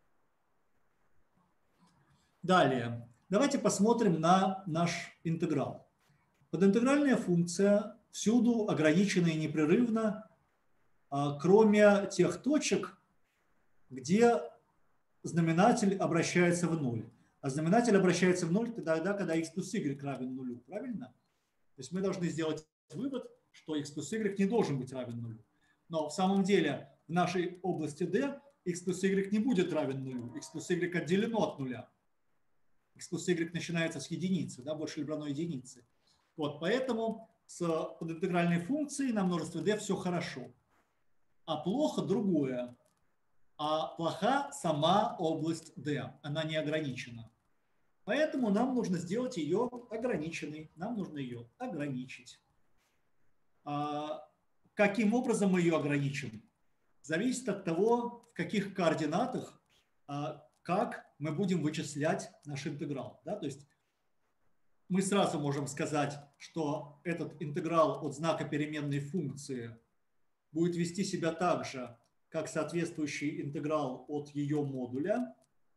Далее, давайте посмотрим на наш интеграл. Подинтегральная функция всюду ограничена и непрерывна, кроме тех точек, где знаменатель обращается в ноль. А знаменатель обращается в ноль тогда, когда x плюс y равен нулю. Правильно? То есть мы должны сделать вывод, что x плюс y не должен быть равен нулю. Но в самом деле в нашей области D x плюс y не будет равен нулю. X плюс y отделено от нуля. X плюс y начинается с единицы, да, больше либо равно единице. Вот, поэтому с подинтегральной функцией на множестве d все хорошо. А плохо другое. А плоха сама область D, она не ограничена. Поэтому нам нужно сделать ее ограниченной. Нам нужно ее ограничить. Каким образом мы ее ограничим? Зависит от того, в каких координатах, как мы будем вычислять наш интеграл. Да? То есть мы сразу можем сказать, что этот интеграл от знака переменной функции будет вести себя так же, как соответствующий интеграл от ее модуля.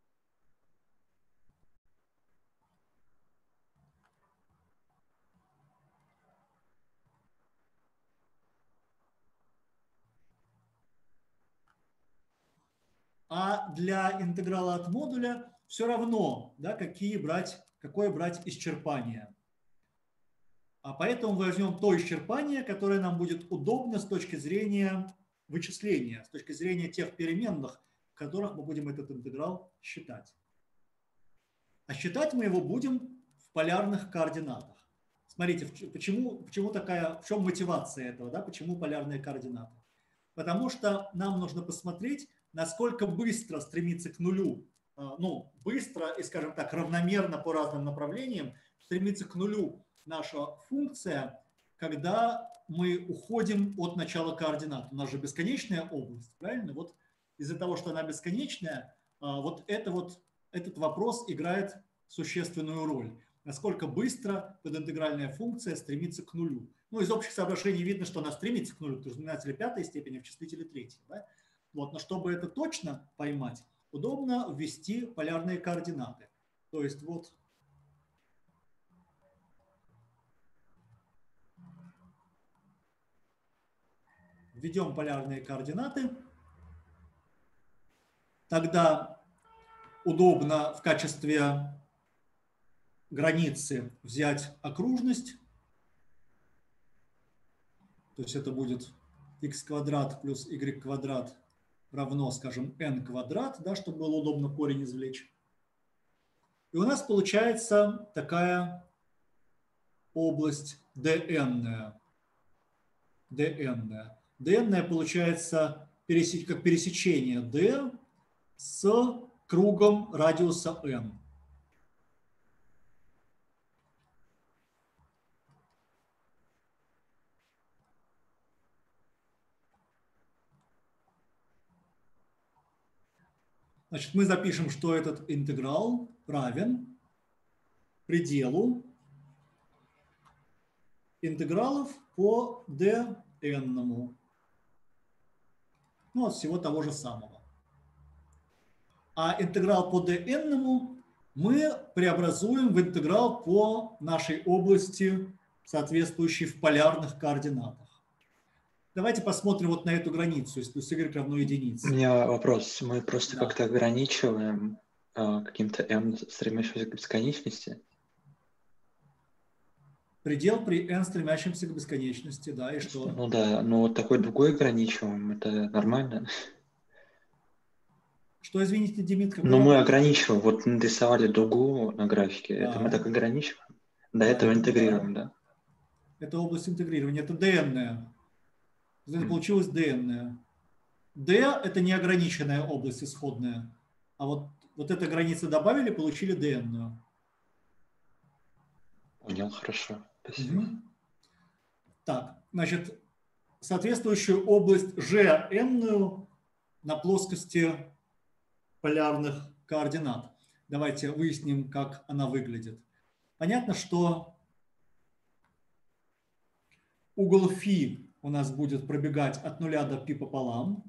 А для интеграла от модуля все равно, да, какое брать исчерпание. А поэтому мы возьмем то исчерпание, которое нам будет удобно с точки зрения вычисления, с точки зрения тех переменных, в которых мы будем этот интеграл считать. А считать мы его будем в полярных координатах. Смотрите, почему такая, в чем мотивация этого, да, почему полярные координаты? Потому что нам нужно посмотреть, насколько быстро стремится к нулю, ну, быстро и, скажем так, равномерно по разным направлениям стремится к нулю наша функция, когда мы уходим от начала координат. У нас же бесконечная область, правильно? Вот из-за того, что она бесконечная, этот вопрос играет существенную роль. Насколько быстро подинтегральная функция стремится к нулю. Ну, из общих соображений видно, что она стремится к нулю, потому что знаменатель пятой степени, в числителе третьей. Да? Вот, но чтобы это точно поймать, удобно ввести полярные координаты. То есть вот введем полярные координаты, тогда удобно в качестве границы взять окружность. То есть это будет x квадрат плюс y квадрат равно, скажем, n квадрат, да, чтобы было удобно корень извлечь. И у нас получается такая область dn. dn получается как пересечение d с кругом радиуса n. Значит, мы запишем, что этот интеграл равен пределу интегралов по dn. Ну, от всего того же самого. А интеграл по dn мы преобразуем в интеграл по нашей области, соответствующей в полярных координатах. Давайте посмотрим вот на эту границу, если плюс y равно единице. У меня вопрос. Мы просто как-то ограничиваем каким-то m, стремящимся к бесконечности? Предел при n, стремящемся к бесконечности, да, и что? Ну да, но вот такой другой ограничиваем, это нормально? Что, извините, Демид? Ну мы ограничиваем, вот нарисовали дугу на графике, Да. это мы так ограничиваем? До этого интегрируем, да? Это область интегрирования, это dn. Это получилось dn. D – это неограниченная область исходная, а вот эта граница добавили, получили dn. Понял, хорошо, спасибо. Так, значит, соответствующую область Gn на плоскости полярных координат. Давайте выясним, как она выглядит. Понятно, что угол φ у нас будет пробегать от 0 до π пополам,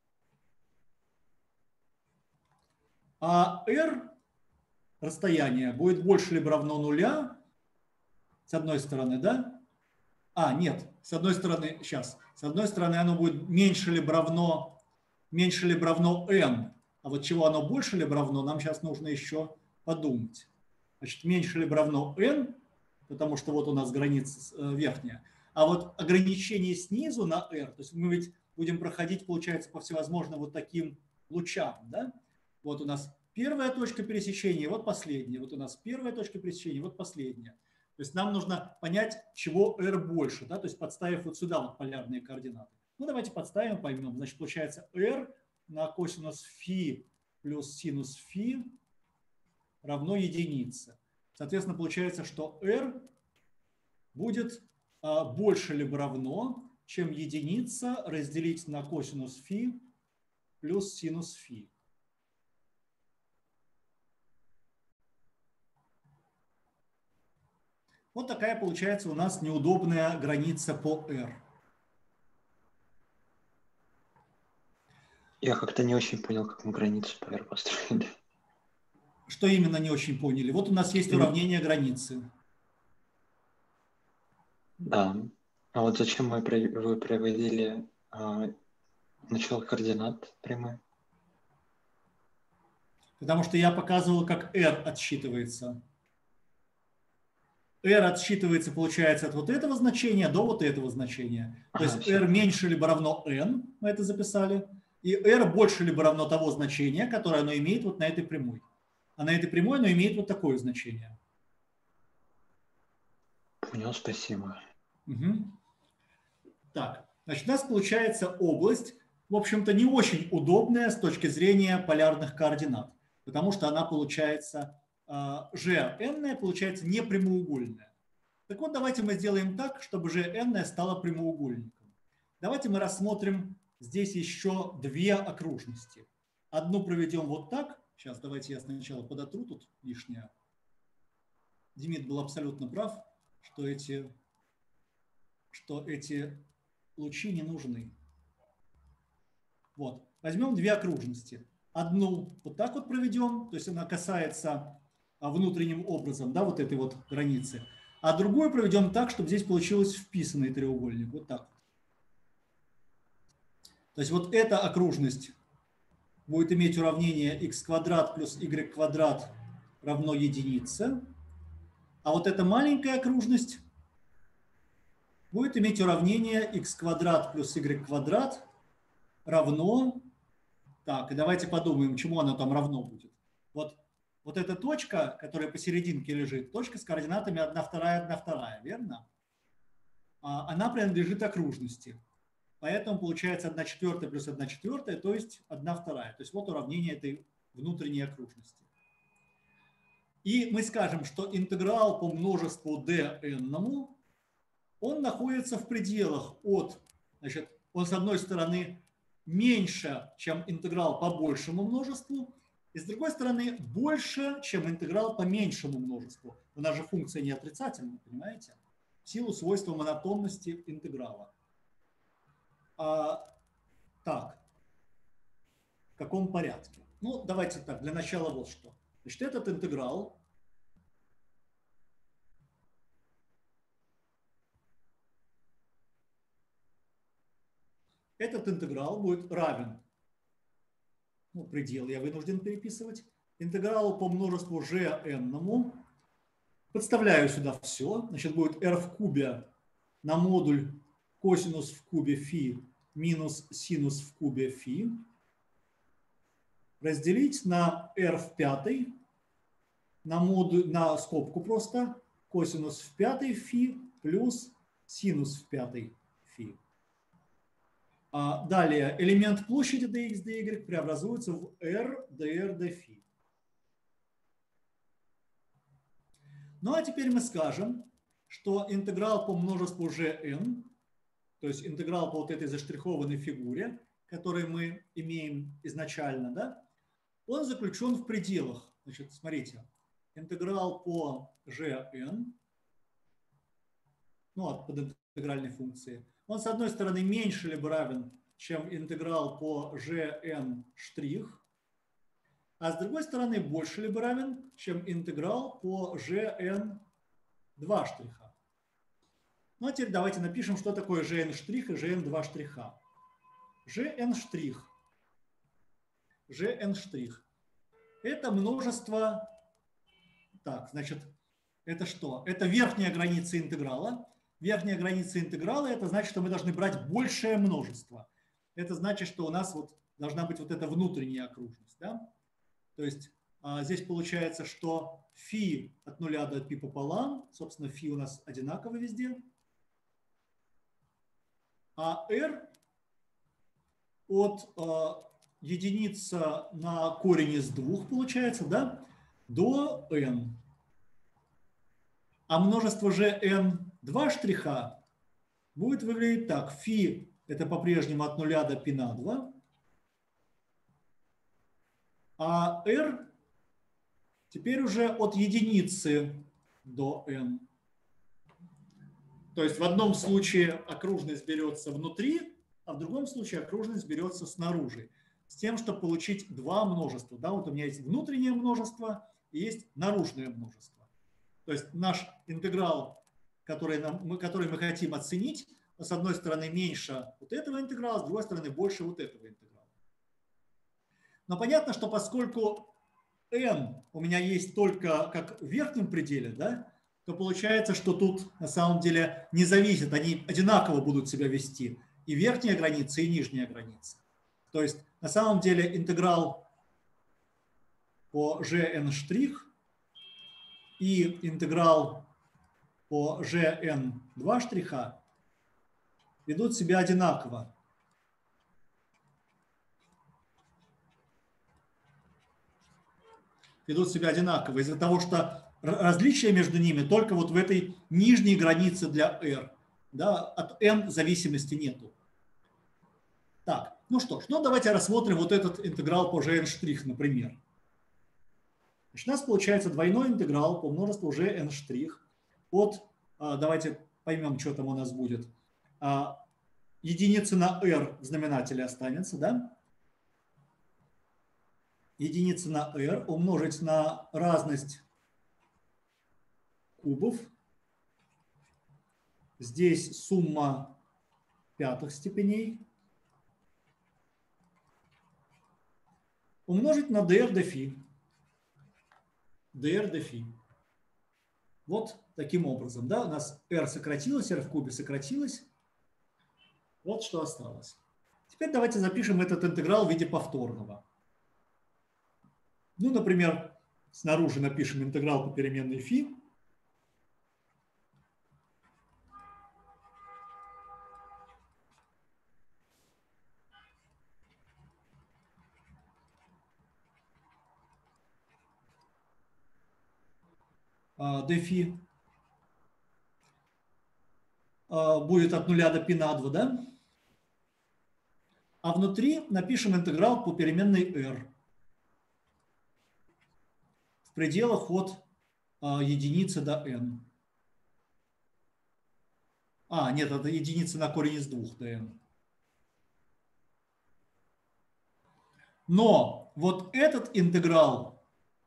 а r расстояние будет больше либо равно нуля, с одной стороны, да? Нет, с одной стороны, сейчас. С одной стороны оно будет меньше либо равно n. А вот чего оно больше либо равно, нам сейчас нужно еще подумать. Значит, меньше либо равно n, потому что вот у нас граница верхняя. А вот ограничение снизу на r, то есть мы ведь будем проходить, получается, по всевозможным вот таким лучам, да? Вот у нас первая точка пересечения, вот последняя. Вот у нас первая точка пересечения, вот последняя. То есть нам нужно понять, чего r больше, да? То есть подставив вот сюда вот полярные координаты. Ну, давайте подставим, поймем. Значит, получается r на косинус φ плюс синус φ равно единице. Соответственно, получается, что r будет больше либо равно, чем единица разделить на косинус φ плюс синус φ. Вот такая получается у нас неудобная граница по r. Я как-то не очень понял, как мы границу по r построили. Что именно не очень поняли? Вот у нас есть уравнение границы. Да. А вот зачем вы проводили начало координат прямой? Потому что я показывал, как r отсчитывается. R отсчитывается, получается, от вот этого значения до вот этого значения. То есть r меньше либо равно n, мы это записали, и r больше либо равно того значения, которое оно имеет вот на этой прямой. А на этой прямой оно имеет вот такое значение. Понял, спасибо. Так, значит, у нас получается область, в общем-то, не очень удобная с точки зрения полярных координат, потому что она получается, Gn получается непрямоугольная. Так вот, давайте мы сделаем так, чтобы Gn стала прямоугольником. Давайте мы рассмотрим здесь еще две окружности. Одну проведем вот так. Сейчас давайте я сначала подотру тут лишнее. Демид был абсолютно прав, что эти лучи не нужны. Вот. Возьмем две окружности. Одну вот так вот проведем, то есть она касается внутренним образом, да, вот этой вот границы. А другую проведем так, чтобы здесь получилось вписанный треугольник. Вот так. То есть вот эта окружность будет иметь уравнение x квадрат плюс y квадрат равно единице. А вот эта маленькая окружность будет иметь уравнение x квадрат плюс y квадрат равно... Так, и давайте подумаем, чему оно там равно будет. Вот эта точка, которая посерединке лежит, точка с координатами 1, 2, 1, 2, верно? Она принадлежит окружности. Поэтому получается 1/4 плюс 1/4, то есть 1/2. То есть вот уравнение этой внутренней окружности. И мы скажем, что интеграл по множеству dn, он находится в пределах от, значит, он с одной стороны меньше, чем интеграл по большему множеству, и с другой стороны больше, чем интеграл по меньшему множеству. У нас же функция не отрицательная, понимаете? В силу свойства монотонности интеграла. Так, в каком порядке? Ну, давайте так, для начала вот что. Значит, этот интеграл будет равен, ну, предел я вынужден переписывать, интегралу по множеству gn. Подставляю сюда все. Значит, будет r в кубе на модуль косинус в кубе фи минус синус в кубе фи разделить на r в пятой, на скобку просто, косинус в пятой фи плюс синус в пятой фи. Далее элемент площади dx, dy преобразуется в r dr dφ. Ну а теперь мы скажем, что интеграл по множеству gn, то есть интеграл по вот этой заштрихованной фигуре, которую мы имеем изначально, да, он заключен в пределах. Значит, смотрите, интеграл по gn, ну, от подинтегральной функции, он с одной стороны меньше либо равен, чем интеграл по gn', а с другой стороны больше либо равен, чем интеграл по gn 2 штриха. Ну а теперь давайте напишем, что такое gn' и gn 2 штриха. gn' это множество, так, значит, это что? Это верхняя граница интеграла. Верхняя граница интеграла, это значит, что мы должны брать большее множество. Это значит, что у нас вот должна быть вот эта внутренняя окружность, да? То есть здесь получается, что φ от 0 до π пополам, собственно, φ у нас одинаково везде, а r от единица на корень из 2, получается, да, до n. А множество gn 2 штриха будет выглядеть так. φ это по-прежнему от 0 до π на 2, а r теперь уже от единицы до n. То есть в одном случае окружность берется внутри, а в другом случае окружность берется снаружи. С тем, чтобы получить два множества. Да, вот у меня есть внутреннее множество и есть наружное множество. То есть наш интеграл, который мы хотим оценить, с одной стороны меньше вот этого интеграла, с другой стороны больше вот этого интеграла. Но понятно, что поскольку n у меня есть только как в верхнем пределе, да, то получается, что тут на самом деле не зависит, они одинаково будут себя вести, и верхняя граница, и нижняя граница. То есть на самом деле интеграл по gn' и интеграл по gn 2 штриха ведут себя одинаково. Ведут себя одинаково из-за того, что различие между ними только вот в этой нижней границе для r. Да, от n зависимости нету. Так, ну что ж, ну давайте рассмотрим вот этот интеграл по gn', например. Значит, у нас получается двойной интеграл по множеству gn' от, давайте поймем, что там у нас будет. Единица на r в знаменателе останется, да? Единица на r умножить на разность кубов. Здесь сумма пятых степеней. Умножить на dr dφ. dr dφ. Вот таким образом. Да? У нас r сократилось, r в кубе сократилось. Вот что осталось. Теперь давайте запишем этот интеграл в виде повторного. Ну, например, снаружи напишем интеграл по переменной φ. dφ будет от 0 до π на 2, да? А внутри напишем интеграл по переменной r в пределах от единицы до n. Нет, это единица на корень из 2 до n. Но вот этот интеграл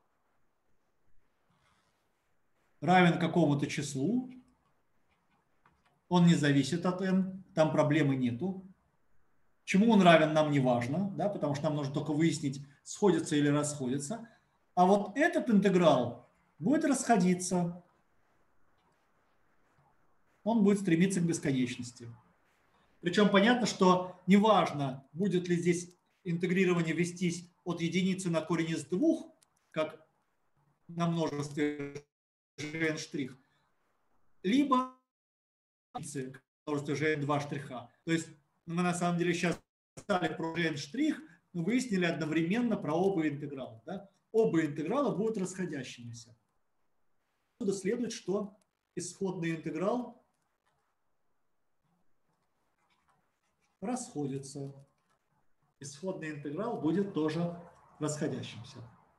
равен какому-то числу, он не зависит от n, там проблемы нету. Чему он равен, нам не важно, да, потому что нам нужно только выяснить, сходятся или расходятся. А вот этот интеграл будет расходиться. Он будет стремиться к бесконечности. Причем понятно, что неважно, будет ли здесь интегрирование вестись от единицы на корень из 2, как на множестве gn', либо множестве gn2 штриха. То есть мы на самом деле сейчас стали про gn', мы выяснили одновременно про оба интеграла. Да? Оба интеграла будут расходящимися. Отсюда следует, что исходный интеграл расходится. Исходный интеграл будет тоже расходящимся.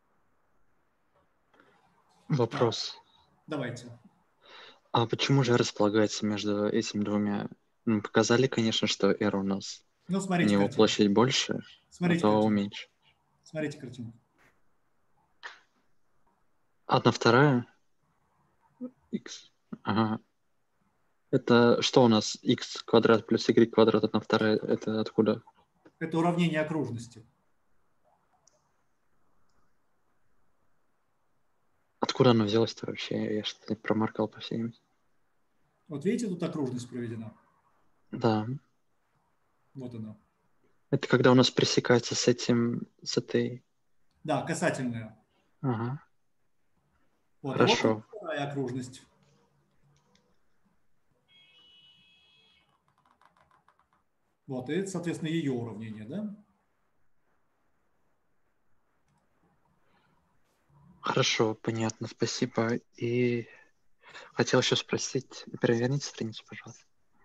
Вопрос. Давайте. А почему же располагается между этими двумя? Мы показали, конечно, что r у нас у Смотрите него картинку. площадь больше, Смотрите а то картинку. меньше. Смотрите картинку. 1/2 x. Ага. Это что у нас? X квадрат плюс y квадрат 1/2. Это откуда? Это уравнение окружности. Откуда оно взялось-то вообще? Я что-то промаркал по всем. Вот видите, тут окружность проведена. Да. Вот она. Это когда у нас пересекается с этой... Да, касательная. Ага. Вот. Хорошо. А вот вторая окружность. Вот, и это, соответственно, ее уравнение, да? Хорошо, понятно, спасибо. И хотел еще спросить, переверните страницу, пожалуйста.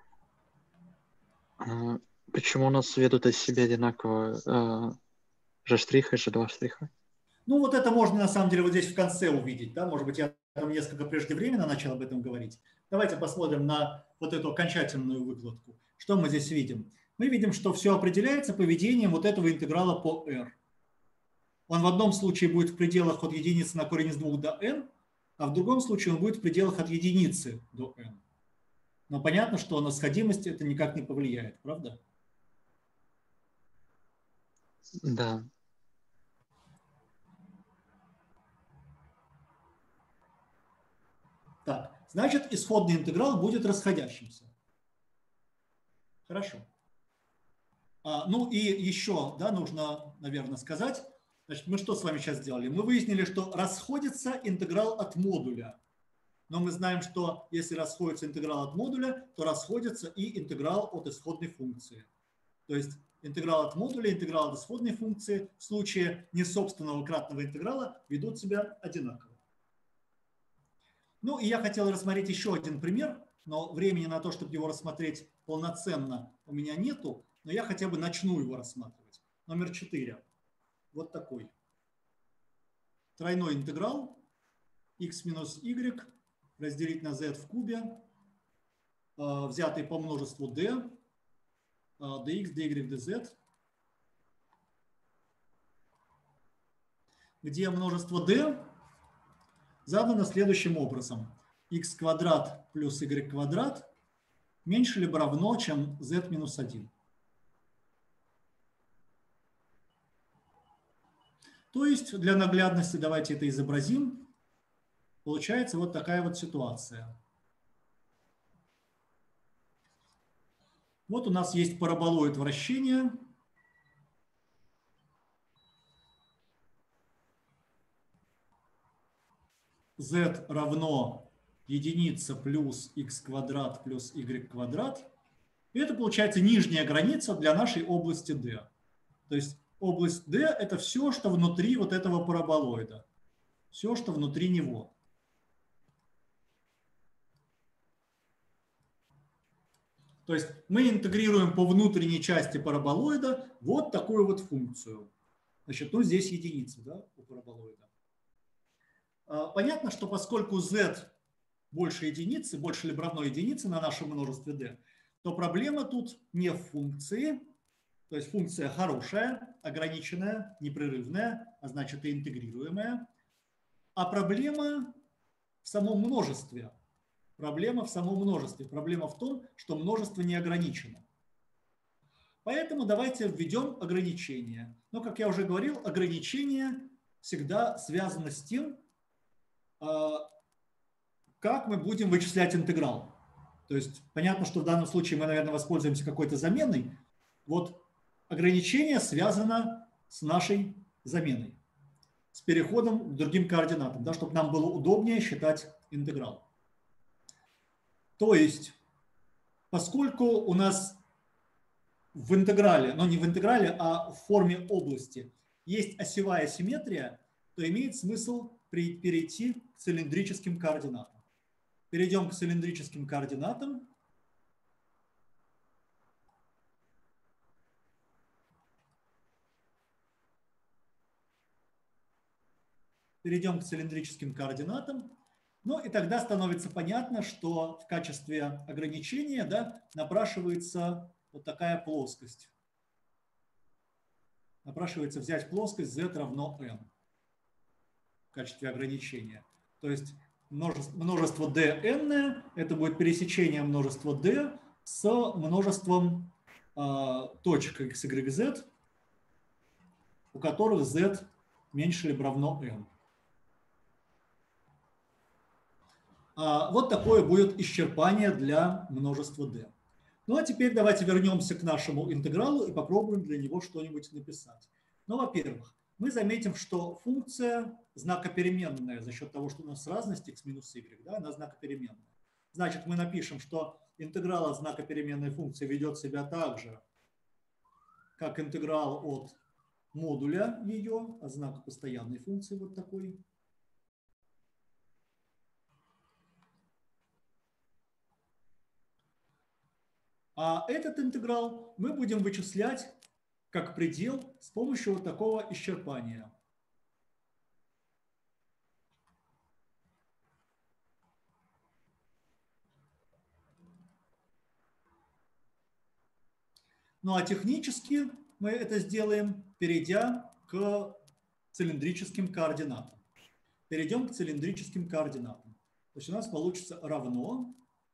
Почему у нас ведут из себя одинаково G' и G2'? Ну, вот это можно, на самом деле, вот здесь в конце увидеть, да? Может быть, я там несколько преждевременно начал об этом говорить. Давайте посмотрим на вот эту окончательную выкладку. Что мы здесь видим? Мы видим, что все определяется поведением вот этого интеграла по r. Он в одном случае будет в пределах от единицы на корень из 2 до n, а в другом случае он будет в пределах от единицы до n. Но понятно, что на сходимость это никак не повлияет, правда? Да. Так, значит, исходный интеграл будет расходящимся. Хорошо. Ну и еще, да, нужно, наверное, сказать, значит, мы что с вами сейчас сделали? Мы выяснили, что расходится интеграл от модуля. Но мы знаем, что если расходится интеграл от модуля, то расходится и интеграл от исходной функции. То есть интеграл от модуля, интеграл от исходной функции в случае несобственного кратного интеграла ведут себя одинаково. Ну и я хотел рассмотреть еще один пример, но времени на то, чтобы его рассмотреть полноценно, у меня нету, но я хотя бы начну его рассматривать. Номер 4. Вот такой. Тройной интеграл x минус y разделить на z в кубе, взятый по множеству d, dx, dy, dz, где множество d задано следующим образом. X квадрат плюс y квадрат меньше либо равно, чем z минус 1. То есть для наглядности давайте это изобразим. получается вот такая вот ситуация. Вот у нас есть параболоид вращения. Z равно единица плюс x квадрат плюс y квадрат. И это получается нижняя граница для нашей области D. То есть область D – это все, что внутри вот этого параболоида. Все, что внутри него. То есть мы интегрируем по внутренней части параболоида вот такую вот функцию. Значит, ну здесь единица, да, у параболоида. Понятно, что поскольку z больше единицы, больше либо равно единице на нашем множестве d, то проблема тут не в функции, то есть функция хорошая, ограниченная, непрерывная, а значит и интегрируемая, а проблема в самом множестве. Проблема в самом множестве. Проблема в том, что множество не ограничено. Поэтому давайте введем ограничение. Но, как я уже говорил, ограничение всегда связано с тем, как мы будем вычислять интеграл. То есть понятно, что в данном случае мы, наверное, воспользуемся какой-то заменой. Вот ограничение связано с нашей заменой, с переходом к другим координатам, да, чтобы нам было удобнее считать интеграл. То есть, поскольку у нас в интеграле, но не в интеграле, а в форме области есть осевая симметрия, то имеет смысл перейти к цилиндрическим координатам. Перейдем к цилиндрическим координатам. Перейдем к цилиндрическим координатам. Ну и тогда становится понятно, что в качестве ограничения, да, напрашивается вот такая плоскость. Напрашивается взять плоскость z равно m в качестве ограничения. То есть множество dn это будет пересечение множества d с множеством точек x, y, z, у которых z меньше либо равно m. Вот такое будет исчерпание для множества d. Ну а теперь давайте вернемся к нашему интегралу и попробуем для него что-нибудь написать. Ну, во-первых, мы заметим, что функция знакопеременная за счет того, что у нас разность x минус y, да, она знакопеременная. Значит, мы напишем, что интеграл от знакопеременной функции ведет себя так же, как интеграл от модуля ее, от знака постоянной функции вот такой. А этот интеграл мы будем вычислять как предел с помощью вот такого исчерпания. Ну а технически мы это сделаем, перейдя к цилиндрическим координатам. Перейдем к цилиндрическим координатам. То есть у нас получится равно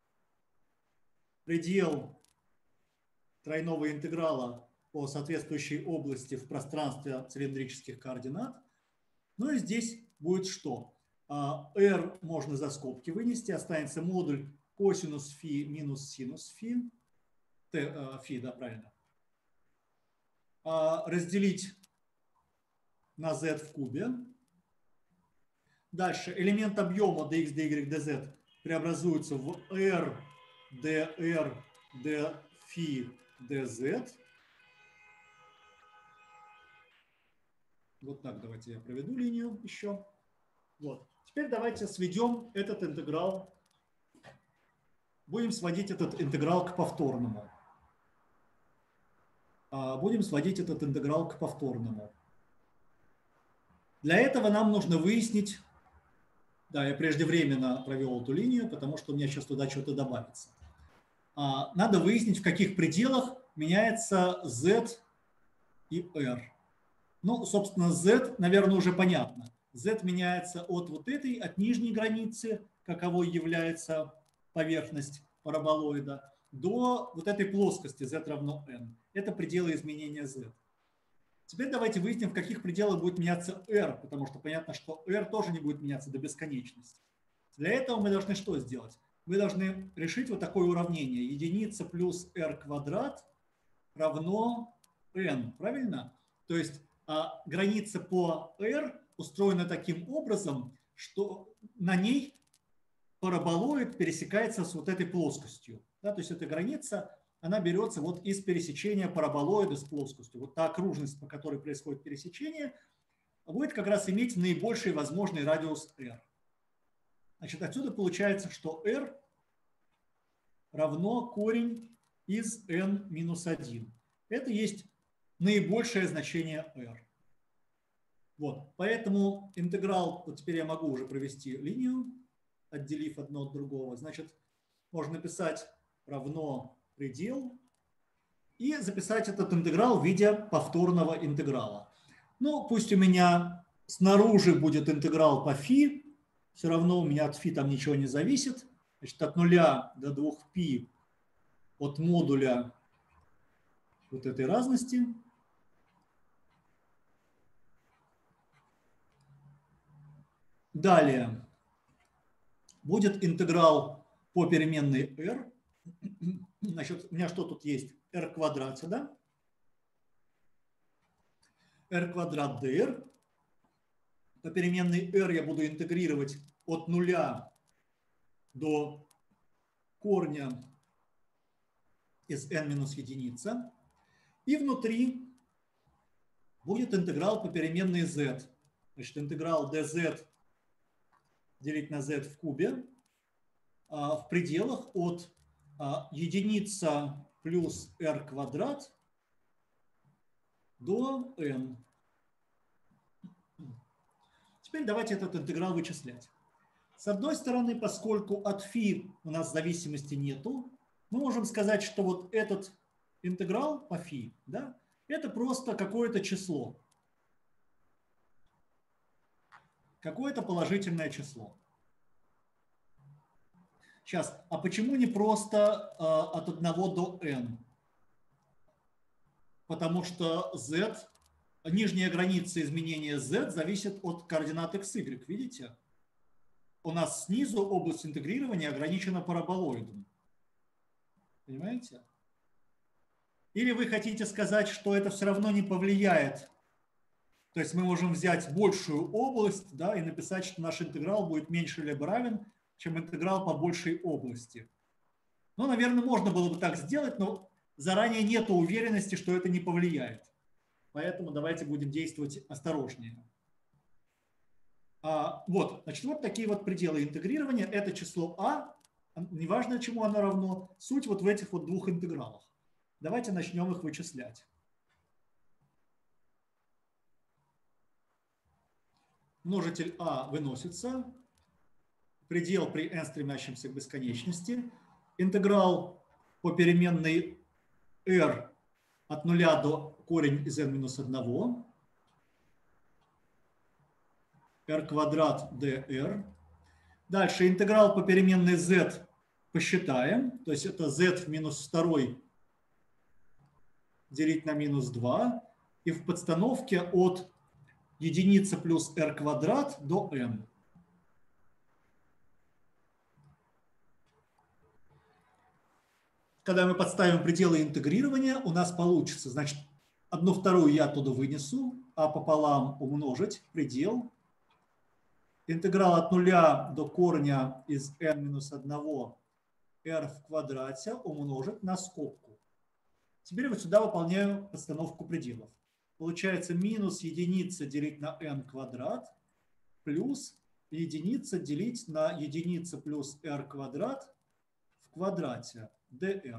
предел тройного интеграла по соответствующей области в пространстве цилиндрических координат. Ну и здесь будет что? R можно за скобки вынести, останется модуль косинус φ минус синус φ, φ, да, правильно, разделить на z в кубе. Дальше элемент объема dx, dy, dz преобразуется в r, dr, dφ, dz. Вот так давайте я проведу линию еще. Вот. Теперь давайте сведем этот интеграл. Будем сводить этот интеграл к повторному. Будем сводить этот интеграл к повторному. Для этого нам нужно выяснить, да, я преждевременно провел эту линию, потому что у меня сейчас туда что-то добавится. Надо выяснить, в каких пределах меняется z и r. Ну, собственно, z, наверное, уже понятно. Z меняется от вот этой, от нижней границы, каковой является поверхность параболоида, до вот этой плоскости z равно n. Это пределы изменения z. Теперь давайте выясним, в каких пределах будет меняться r, потому что понятно, что r тоже не будет меняться до бесконечности. Для этого мы должны что сделать? Мы должны решить вот такое уравнение. Единица плюс r квадрат равно n. Правильно? То есть граница по r устроена таким образом, что на ней параболоид пересекается с вот этой плоскостью. Да, то есть эта граница, она берется вот из пересечения параболоида с плоскостью. Вот та окружность, по которой происходит пересечение, будет как раз иметь наибольший возможный радиус r. Значит, отсюда получается, что r равно корень из n минус 1. Это есть наибольшее значение r. Вот, поэтому интеграл, вот теперь я могу уже провести линию, отделив одно от другого. Значит, можно написать равно предел и записать этот интеграл в виде повторного интеграла. Ну, пусть у меня снаружи будет интеграл по φ, все равно у меня от φ там ничего не зависит. Значит, от 0 до 2π от модуля вот этой разности. Далее будет интеграл по переменной r. Значит, у меня что тут есть? r квадрат сюда. r квадрат dr. По переменной r я буду интегрировать от 0 до корня из n минус единица. И внутри будет интеграл по переменной z. Значит, интеграл dz делить на z в кубе в пределах от единица плюс r квадрат до n. Теперь давайте этот интеграл вычислять. С одной стороны, поскольку от φ у нас зависимости нету, мы можем сказать, что вот этот интеграл по φ, да, это просто какое-то число. Какое-то положительное число. Сейчас, а почему не просто от 1 до n? Потому что z, нижняя граница изменения z зависит от координат x, y. Видите? У нас снизу область интегрирования ограничена параболоидом. Понимаете? Или вы хотите сказать, что это все равно не повлияет? То есть мы можем взять большую область, да, и написать, что наш интеграл будет меньше либо равен, чем интеграл по большей области. Ну, наверное, можно было бы так сделать, но заранее нет уверенности, что это не повлияет. Поэтому давайте будем действовать осторожнее. Вот, значит, вот такие вот пределы интегрирования. Это число а, неважно, чему оно равно, суть вот в этих вот двух интегралах. Давайте начнем их вычислять. Множитель а выносится. Предел при n стремящемся к бесконечности. Интеграл по переменной r от 0 до корень из n минус 1. r квадрат dr. Дальше интеграл по переменной z посчитаем. То есть это z в минус 2 делить на минус 2. И в подстановке от единицы плюс r квадрат до n. Когда мы подставим пределы интегрирования, у нас получится, значит, 1/2 я оттуда вынесу, а пополам умножить предел. Интеграл от 0 до корня из n минус 1 r в квадрате умножить на скобку. Теперь вот сюда выполняю подстановку пределов. Получается минус единица делить на n квадрат плюс единица делить на единица плюс r квадрат в квадрате dr.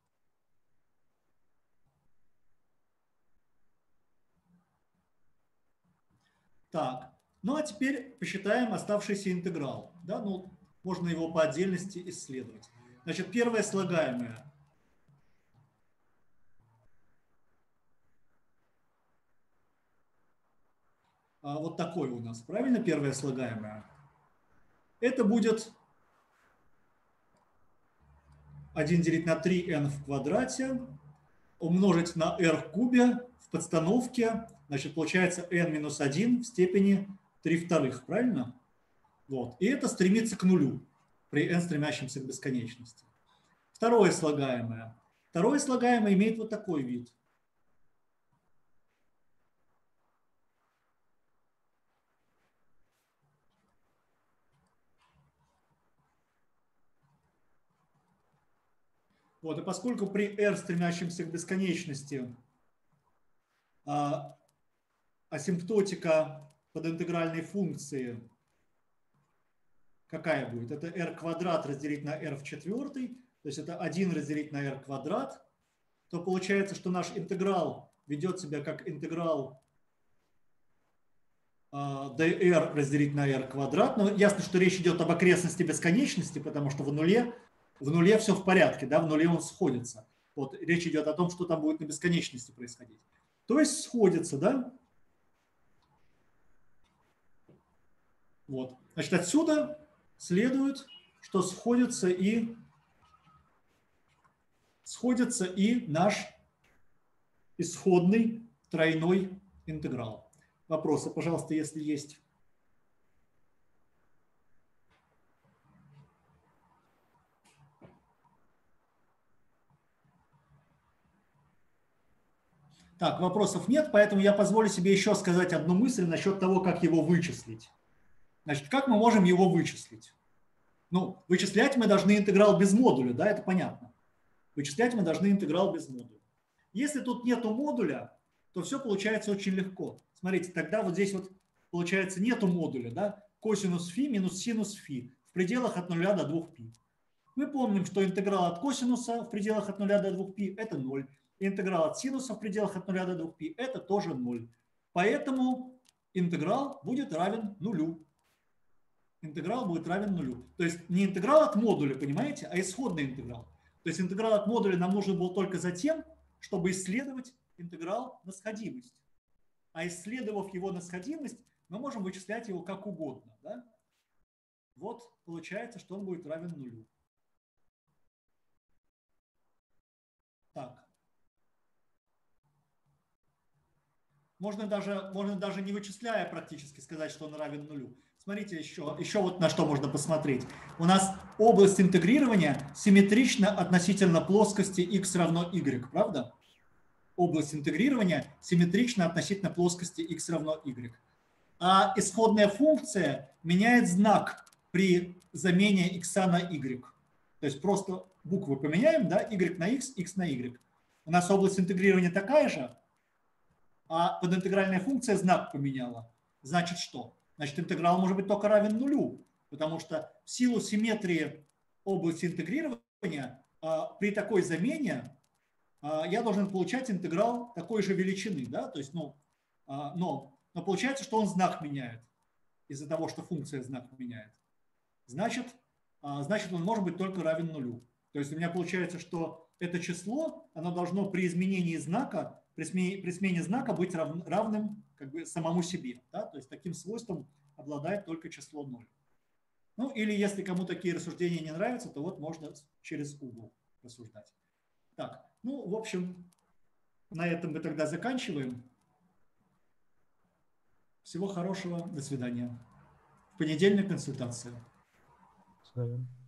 Так, ну а теперь посчитаем оставшийся интеграл. Да? Ну, можно его по отдельности исследовать. Значит, первое слагаемое. Вот такое у нас, правильно, первое слагаемое? Это будет 1 делить на 3n в квадрате умножить на r в кубе в подстановке, значит, получается n минус 1 в степени 3/2, правильно? Вот. И это стремится к нулю при n стремящемся к бесконечности. Второе слагаемое. Второе слагаемое имеет вот такой вид. Вот, и поскольку при r стремящемся к бесконечности асимптотика подинтегральной функции какая будет? Это r квадрат разделить на r в четвертой, то есть это 1 разделить на r квадрат, то получается, что наш интеграл ведет себя как интеграл dr разделить на r квадрат. Но ясно, что речь идет об окрестности бесконечности, потому что в нуле все в порядке, да, в нуле он сходится. Вот, речь идет о том, что там будет на бесконечности происходить. То есть сходится, да? Вот. Значит, отсюда следует, что сходится и наш исходный тройной интеграл. Вопросы, пожалуйста, если есть. Так, вопросов нет, поэтому я позволю себе еще сказать одну мысль насчет того, как его вычислить. Значит, как мы можем его вычислить? Ну, вычислять мы должны интеграл без модуля, да, это понятно. Вычислять мы должны интеграл без модуля. Если тут нету модуля, то все получается очень легко. Смотрите, тогда вот здесь вот получается нету модуля, да, косинус фи минус синус фи в пределах от 0 до 2π. Мы помним, что интеграл от косинуса в пределах от 0 до 2π это 0. Интеграл от синуса в пределах от 0 до 2π это тоже 0. Поэтому интеграл будет равен нулю. Интеграл будет равен нулю. То есть не интеграл от модуля, понимаете, а исходный интеграл. То есть интеграл от модуля нам нужен был только за тем, чтобы исследовать интеграл на сходимость. А исследовав его на сходимость, мы можем вычислять его как угодно. Да? Вот получается, что он будет равен нулю. Так. Можно даже не вычисляя практически сказать, что он равен нулю. Смотрите, еще вот на что можно посмотреть. У нас область интегрирования симметрична относительно плоскости x равно y, правда? Область интегрирования симметрична относительно плоскости x равно y. А исходная функция меняет знак при замене x на y. То есть просто буквы поменяем, да, y на x, x на y. У нас область интегрирования такая же, а подинтегральная функция знак поменяла. Значит что? Значит, интеграл может быть только равен нулю, потому что в силу симметрии области интегрирования при такой замене я должен получать интеграл такой же величины. Да? То есть, но получается, что он знак меняет из-за того, что функция знак меняет. Значит, он может быть только равен нулю. То есть у меня получается, что это число, оно должно при изменении знака, при смене знака быть равным как бы самому себе. Да? То есть таким свойством обладает только число 0. Ну или если кому такие рассуждения не нравятся, то вот можно через угол рассуждать. Так, ну в общем, на этом мы тогда заканчиваем. Всего хорошего, до свидания. В понедельник консультация. До свидания.